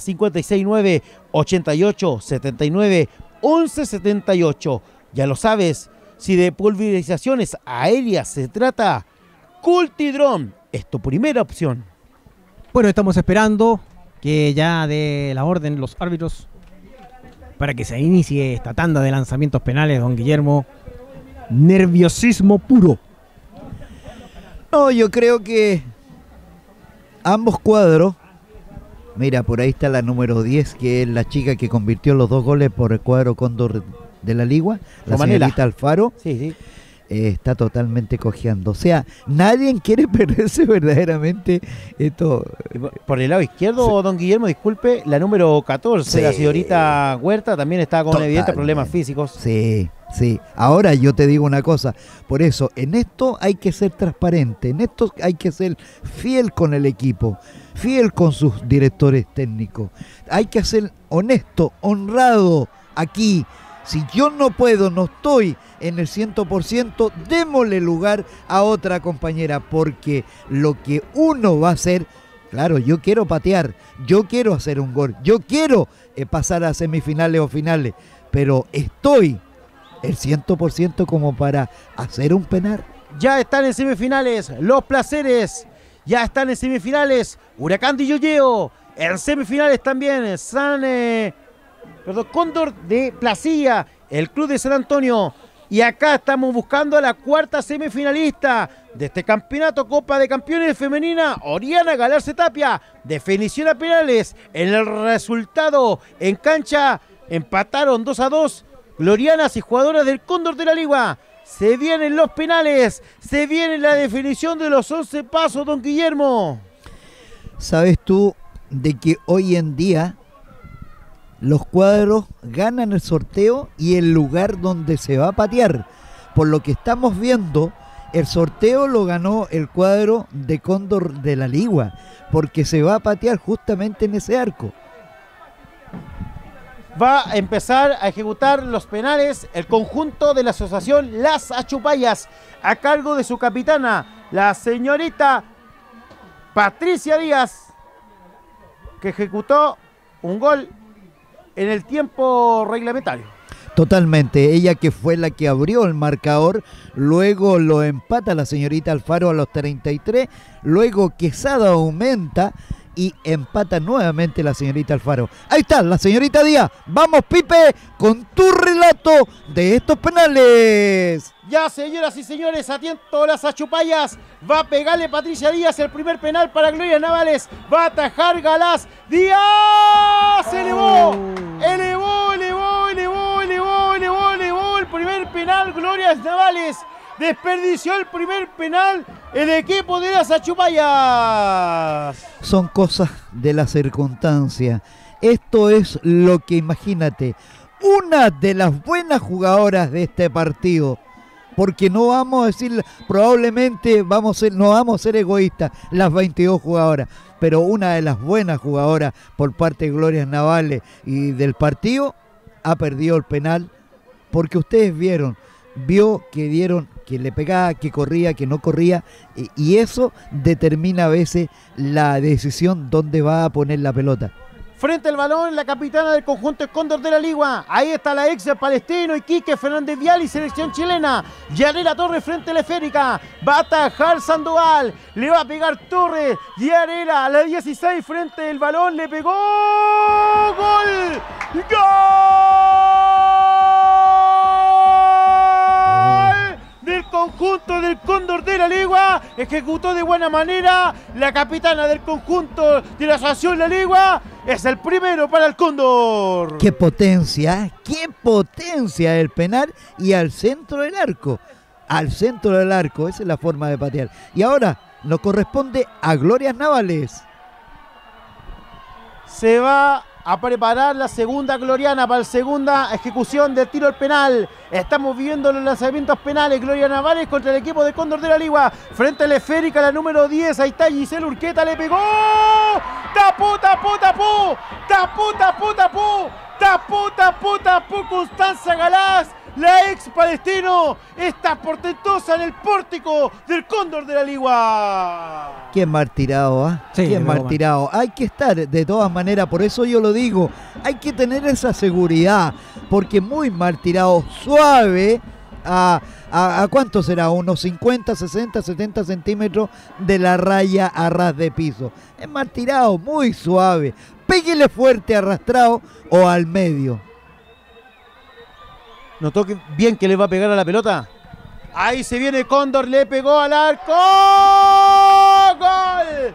569-88-79-1178. Ya lo sabes, si de pulverizaciones aéreas se trata, Cultidrón es tu primera opción. Bueno, estamos esperando que ya dé la orden los árbitros para que se inicie esta tanda de lanzamientos penales, don Guillermo. Nerviosismo puro. No, yo creo que ambos cuadros, mira, por ahí está la número 10, que es la chica que convirtió los 2 goles por el cuadro Cóndor de la Ligua, la señorita Alfaro. Sí. Está totalmente cojeando. O sea, nadie quiere perderse verdaderamente esto. Por el lado izquierdo, don Guillermo, disculpe, la número 14, la señorita Huerta, también está con evidentes problemas físicos. Sí. Ahora yo te digo una cosa, por eso en esto hay que ser transparente, en esto hay que ser fiel con el equipo, fiel con sus directores técnicos, hay que ser honesto, honrado aquí. Si yo no puedo, no estoy en el 100%, démosle lugar a otra compañera, porque lo que uno va a hacer, claro, yo quiero patear, yo quiero hacer un gol, yo quiero pasar a semifinales o finales, pero estoy el 100% como para hacer un penal. Ya están en semifinales los Placeres, ya están en semifinales Huracán de Yoyeo, en semifinales también Cóndor de Placilla, el Club de San Antonio. Y acá estamos buscando a la cuarta semifinalista de este campeonato Copa de Campeones Femenina, Oriana Galarce Tapia. Definición a penales. En el resultado en cancha empataron 2-2 glorianas y jugadoras del Cóndor de la Ligua. Se vienen los penales, se viene la definición de los 11 pasos, don Guillermo. ¿Sabes tú de que hoy en día los cuadros ganan el sorteo y el lugar donde se va a patear? Por lo que estamos viendo, el sorteo lo ganó el cuadro de Cóndor de la Ligua, porque se va a patear justamente en ese arco. va a empezar a ejecutar los penales el conjunto de la asociación Las Achupayas, a cargo de su capitana, la señorita Patricia Díaz, que ejecutó un gol en el tiempo reglamentario. Totalmente, ella que fue la que abrió el marcador, luego lo empata la señorita Alfaro a los 33, luego Quesada aumenta y empata nuevamente la señorita Alfaro. Ahí está, la señorita Díaz. Vamos, Pipe, con tu relato de estos penales. Ya, señoras y señores, atento Las Achupayas. Va a pegarle Patricia Díaz el primer penal para Gloria Navales. Va a atajar Galás. Díaz se elevó el primer penal. Gloria Navales desperdició el primer penal el equipo de Las Achupayas. Son cosas de la circunstancia. Esto es lo que, imagínate, una de las buenas jugadoras de este partido, porque no vamos a decir, probablemente no vamos a ser egoístas, las 22 jugadoras, pero una de las buenas jugadoras por parte de Gloria Navales y del partido ha perdido el penal, porque ustedes vio que le pegaba, que corría, que no corría, y eso determina a veces la decisión dónde va a poner la pelota. Frente al balón, la capitana del conjunto Cóndor de la Ligua. Ahí está la ex de Palestino, Iquique Fernández Vial y selección chilena. Yanela Torres frente a la esférica. Va a atajar Sandoval. Le va a pegar Torres. Yanela a la 16 frente al balón. Le pegó. ¡Gol! Del conjunto del Cóndor de la Ligua, ejecutó de buena manera la capitana del conjunto de la asociación La Ligua, es el primero para el Cóndor. ¡Qué potencia el penal! Y al centro del arco, esa es la forma de patear. Y ahora nos corresponde a Gloria Navales. Se va a preparar la segunda Gloriana para la segunda ejecución del tiro al penal. Estamos viviendo los lanzamientos penales. Gloria Navales contra el equipo de Cóndor de la Ligua. Frente a la esférica, la número 10. Ahí está Giselle Urqueta, le pegó. ¡Tapó, tapó, tapó! ¡Tapó, tapó, tapó! ¡Tapó, tapó, tapó! Constanza Galás, la ex Palestino, está portentosa en el pórtico del Cóndor de la Ligua. Qué mal tirado, ¿ah? Sí, qué mal tirado. Hay que estar de todas maneras, por eso yo lo digo, hay que tener esa seguridad, porque muy mal tirado, suave, ¿a cuánto será? Unos 50, 60, 70 centímetros de la raya a ras de piso. Es mal tirado, muy suave. Péguele fuerte arrastrado o al medio. ¿Notó bien que le va a pegar a la pelota? Ahí se viene Cóndor, le pegó al arco. ¡Gol!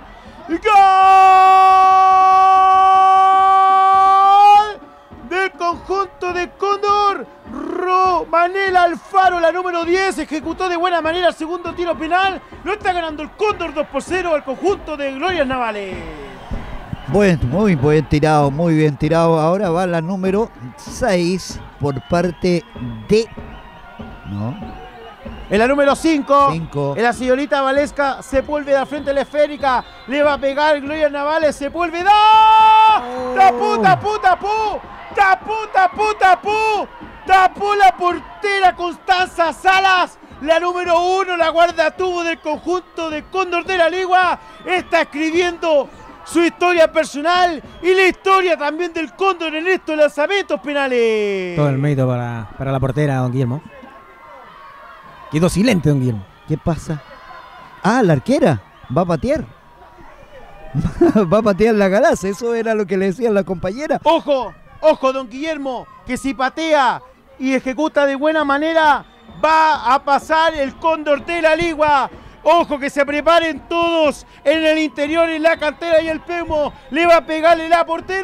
¡Gol! Del conjunto de Cóndor. Romanela Alfaro, la número 10, ejecutó de buena manera el segundo tiro penal. Lo está ganando el Cóndor 2-0 al conjunto de Gloria Navales. Muy bien tirado. Ahora va la número 6 por parte de... ¿no? En la número 5, en la señorita Valesca Sepúlveda frente a la esférica. Le va a pegar Gloria Navales, Sepúlveda. ¡Tapó, tapó, tapó! ¡Tapó, tapó, tapó! ¡Tapó la portera Constanza Salas! La número 1, la guardatuvo del conjunto de Cóndor de la Ligua. Está escribiendo su historia personal y la historia también del Cóndor en estos lanzamientos penales. Todo el mérito para la portera, don Guillermo. Quedó silente, don Guillermo. ¿Qué pasa? Ah, la arquera va a patear. Va a patear la Galás, eso era lo que le decía la compañera. Ojo, don Guillermo, que si patea y ejecuta de buena manera, va a pasar el Cóndor de la Ligua. Ojo, que se preparen todos en el interior, en la cantera y el Pemo. Le va a pegarle la portera.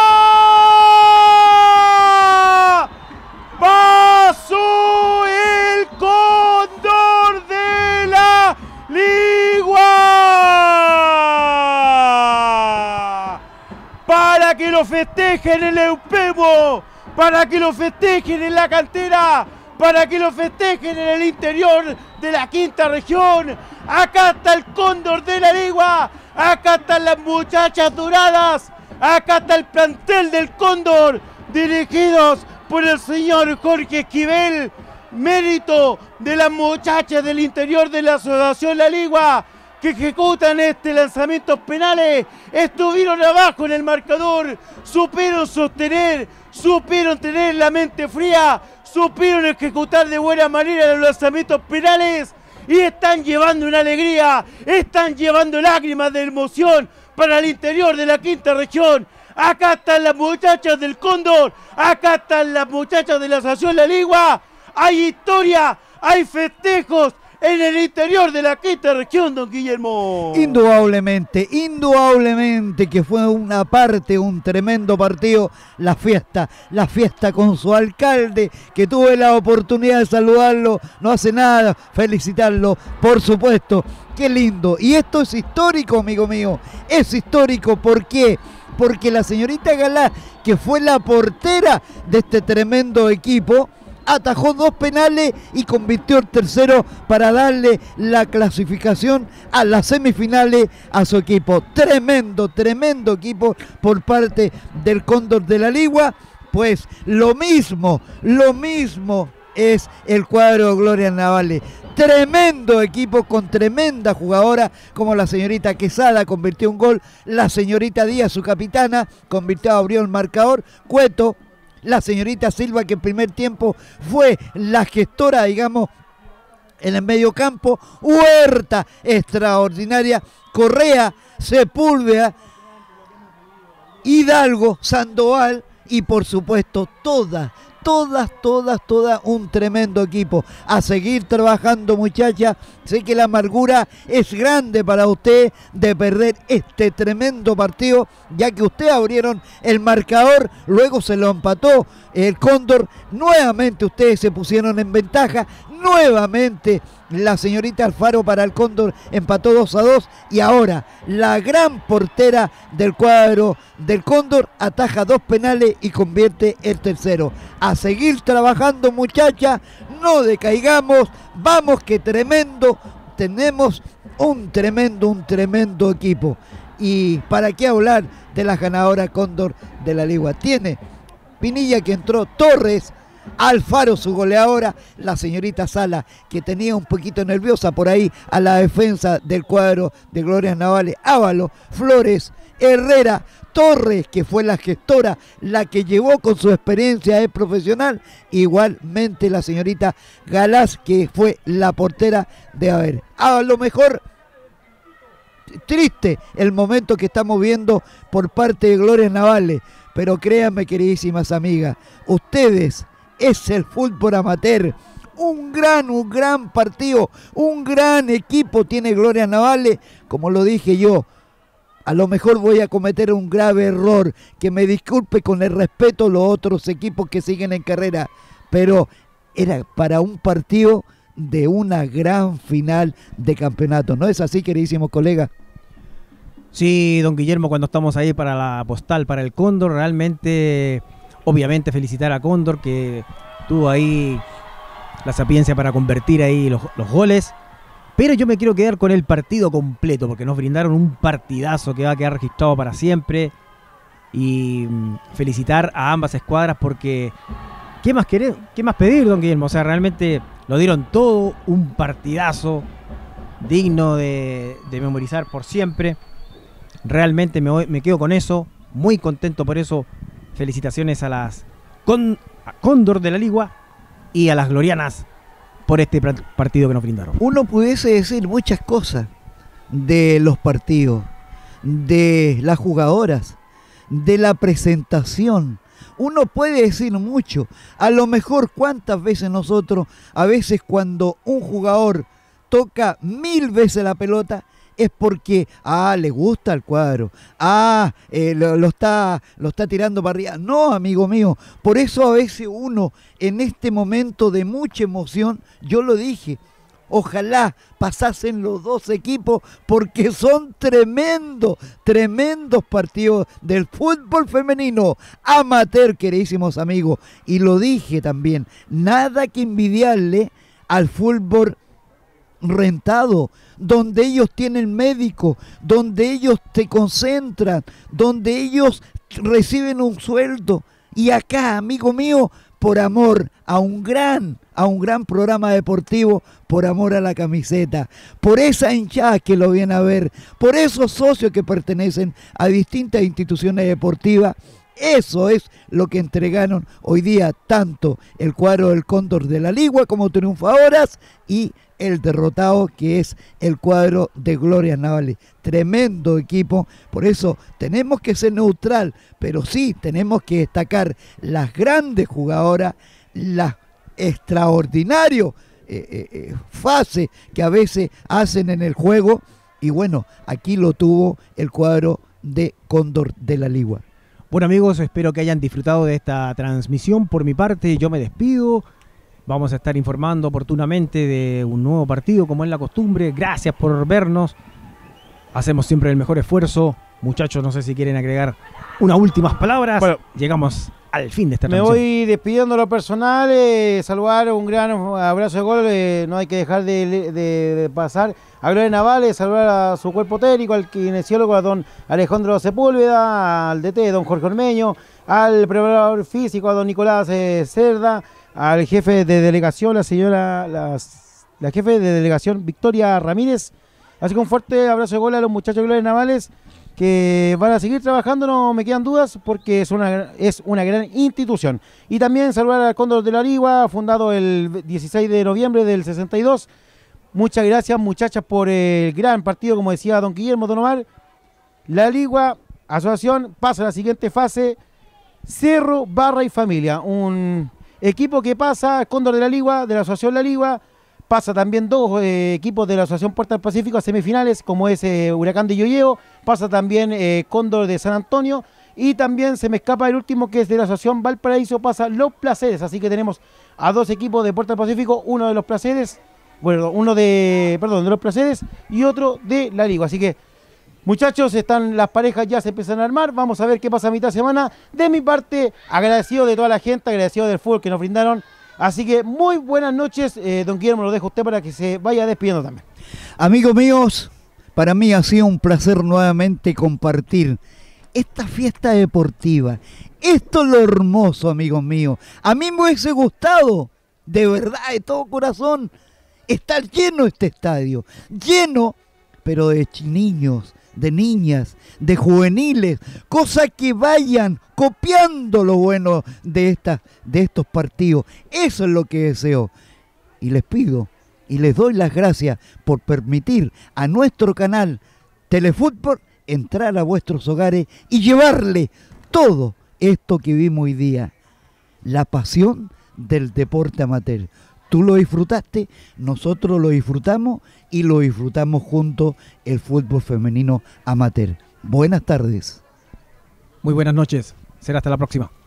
¡Pasó el Cóndor de la Ligua! Para que lo festejen en el Eupemo, para que lo festejen en la cantera, para que lo festejen en el interior de la quinta región. Acá está el Cóndor de la Ligua, acá están las muchachas doradas, acá está el plantel del Cóndor dirigidos por el señor Jorge Esquivel, mérito de las muchachas del interior de la Asociación La Ligua, que ejecutan lanzamientos penales, estuvieron abajo en el marcador, supieron sostener, supieron tener la mente fría, supieron ejecutar de buena manera los lanzamientos penales y están llevando una alegría, están llevando lágrimas de emoción para el interior de la quinta región. Acá están las muchachas del Cóndor, acá están las muchachas de la Asociación La Ligua. Hay historia, hay festejos en el interior de la quinta región, don Guillermo. Indudablemente, indudablemente que fue una parte, un tremendo partido, la fiesta con su alcalde, que tuve la oportunidad de saludarlo, no hace nada, felicitarlo, por supuesto, qué lindo. Y esto es histórico, amigo mío, es histórico, ¿por qué? Porque la señorita Galá, que fue la portera de este tremendo equipo, atajó 2 penales y convirtió el tercero para darle la clasificación a las semifinales a su equipo. Tremendo, tremendo equipo por parte del Cóndor de la Ligua. Pues lo mismo es el cuadro de Gloria Navales. Tremendo equipo con tremenda jugadora como la señorita Quesada, convirtió un gol, la señorita Díaz, su capitana, abrió el marcador, Cueto, la señorita Silva, que en primer tiempo fue la gestora, digamos, en el medio campo, Huerta, extraordinaria, Correa, Sepúlveda, Hidalgo, Sandoval y por supuesto todas un tremendo equipo. A seguir trabajando, muchachas. Sé que la amargura es grande para usted de perder este tremendo partido, ya que ustedes abrieron el marcador, luego se lo empató el Cóndor, nuevamente ustedes se pusieron en ventaja, nuevamente la señorita Alfaro para el Cóndor empató 2-2 y ahora la gran portera del cuadro del Cóndor ataja 2 penales y convierte el tercero. A seguir trabajando, muchachas, no decaigamos, vamos que tremendo, tenemos un tremendo equipo. Y para qué hablar de la ganadora Cóndor de la Ligua, tiene Pinilla que entró, Torres, Alfaro su goleadora, la señorita Sala que tenía un poquito nerviosa por ahí a la defensa del cuadro de Gloria Navales, Ávalo, Flores, Herrera, Torres, que fue la gestora, la que llevó con su experiencia de profesional, igualmente la señorita Galás, que fue la portera de haber. A lo mejor triste el momento que estamos viendo por parte de Gloria Navales, pero créanme, queridísimas amigas, ustedes es el fútbol amateur. Un gran partido, un gran equipo tiene Gloria Navales, como lo dije yo. A lo mejor voy a cometer un grave error, que me disculpe con el respeto los otros equipos que siguen en carrera, pero era para un partido de una gran final de campeonato. ¿No es así, queridísimos colegas? Sí, don Guillermo, cuando estamos ahí para la postal, para el Cóndor, realmente, obviamente felicitar a Cóndor, que tuvo ahí la sapiencia para convertir ahí los goles. Pero yo me quiero quedar con el partido completo, porque nos brindaron un partidazo que va a quedar registrado para siempre. Y felicitar a ambas escuadras, porque ¿qué más querer, qué más pedir, don Guillermo? O sea, realmente lo dieron todo, un partidazo digno de memorizar por siempre. Realmente me quedo con eso, muy contento por eso. Felicitaciones a Cóndor de la Ligua y a las glorianas por este partido que nos brindaron. Uno pudiese decir muchas cosas de los partidos, de las jugadoras, de la presentación. Uno puede decir mucho. A lo mejor cuántas veces nosotros, a veces cuando un jugador toca 1000 veces la pelota, es porque, le gusta el cuadro, lo está tirando para arriba. No, amigo mío, por eso a veces uno, en este momento de mucha emoción, yo lo dije, ojalá pasasen los dos equipos, porque son tremendos partidos del fútbol femenino amateur, queridísimos amigos. Y lo dije también, nada que envidiarle al fútbol rentado, donde ellos tienen médico, donde ellos te concentran, donde ellos reciben un sueldo Y acá, amigo mío, por amor a un gran programa deportivo, por amor a la camiseta, por esa hinchada que lo viene a ver, por esos socios que pertenecen a distintas instituciones deportivas. Eso es lo que entregaron hoy día tanto el cuadro del Cóndor de la Ligua como triunfadoras y el derrotado que es el cuadro de Glorias Navales. Tremendo equipo, por eso tenemos que ser neutral, pero sí tenemos que destacar las grandes jugadoras, las extraordinarias fases que a veces hacen en el juego, y bueno, aquí lo tuvo el cuadro de Cóndor de la Ligua. Bueno, amigos, espero que hayan disfrutado de esta transmisión. Por mi parte, yo me despido. Vamos a estar informando oportunamente de un nuevo partido, como es la costumbre. Gracias por vernos. Hacemos siempre el mejor esfuerzo. Muchachos, no sé si quieren agregar unas últimas palabras. Bueno, llegamos al fin de esta transmisión. Me voy despidiendo lo personal, saludar un gran abrazo de gol, no hay que dejar de pasar a Gloria Navales, saludar a su cuerpo técnico, al kinesiólogo, a don Alejandro Sepúlveda, al DT, don Jorge Ormeño, al preparador físico, a don Nicolás Cerda, al jefe de delegación, la jefe de delegación Victoria Ramírez. Así que un fuerte abrazo de gol a los muchachos de Gloria Navales, que van a seguir trabajando, no me quedan dudas, porque es una gran institución. Y también saludar al Cóndor de la Ligua, fundado el 16 de noviembre del 62. Muchas gracias, muchachas, por el gran partido, como decía don Guillermo Don Omar. La Ligua, asociación, pasa a la siguiente fase. Cerro, Barra y Familia, un equipo que pasa, Cóndor de la Ligua, de la asociación La Ligua. Pasa también dos equipos de la Asociación Puerta del Pacífico a semifinales, como es Huracán de Yoyeo. Pasa también Cóndor de San Antonio. Y también se me escapa el último, que es de la Asociación Valparaíso, pasa Los Placeres. Así que tenemos a dos equipos de Puerta del Pacífico, uno de Los Placeres, de Los Placeres y otro de la Liga. Así que, muchachos, están las parejas, ya se empiezan a armar. Vamos a ver qué pasa a mitad de semana. De mi parte, agradecido de toda la gente, agradecido del fútbol que nos brindaron. Así que muy buenas noches, don Guillermo, lo dejo a usted para que se vaya despidiendo también. Amigos míos, para mí ha sido un placer nuevamente compartir esta fiesta deportiva. Esto es lo hermoso, amigos míos. A mí me hubiese gustado, de verdad, de todo corazón, estar lleno este estadio. Lleno, pero de niños, de niñas, de juveniles, cosa que vayan copiando lo bueno de estos partidos. Eso es lo que deseo. Y les pido y les doy las gracias por permitir a nuestro canal Telefútbol entrar a vuestros hogares y llevarle todo esto que vimos hoy día. La pasión del deporte amateur. Tú lo disfrutaste, nosotros lo disfrutamos y lo disfrutamos junto el fútbol femenino amateur. Buenas tardes. Muy buenas noches. Será hasta la próxima.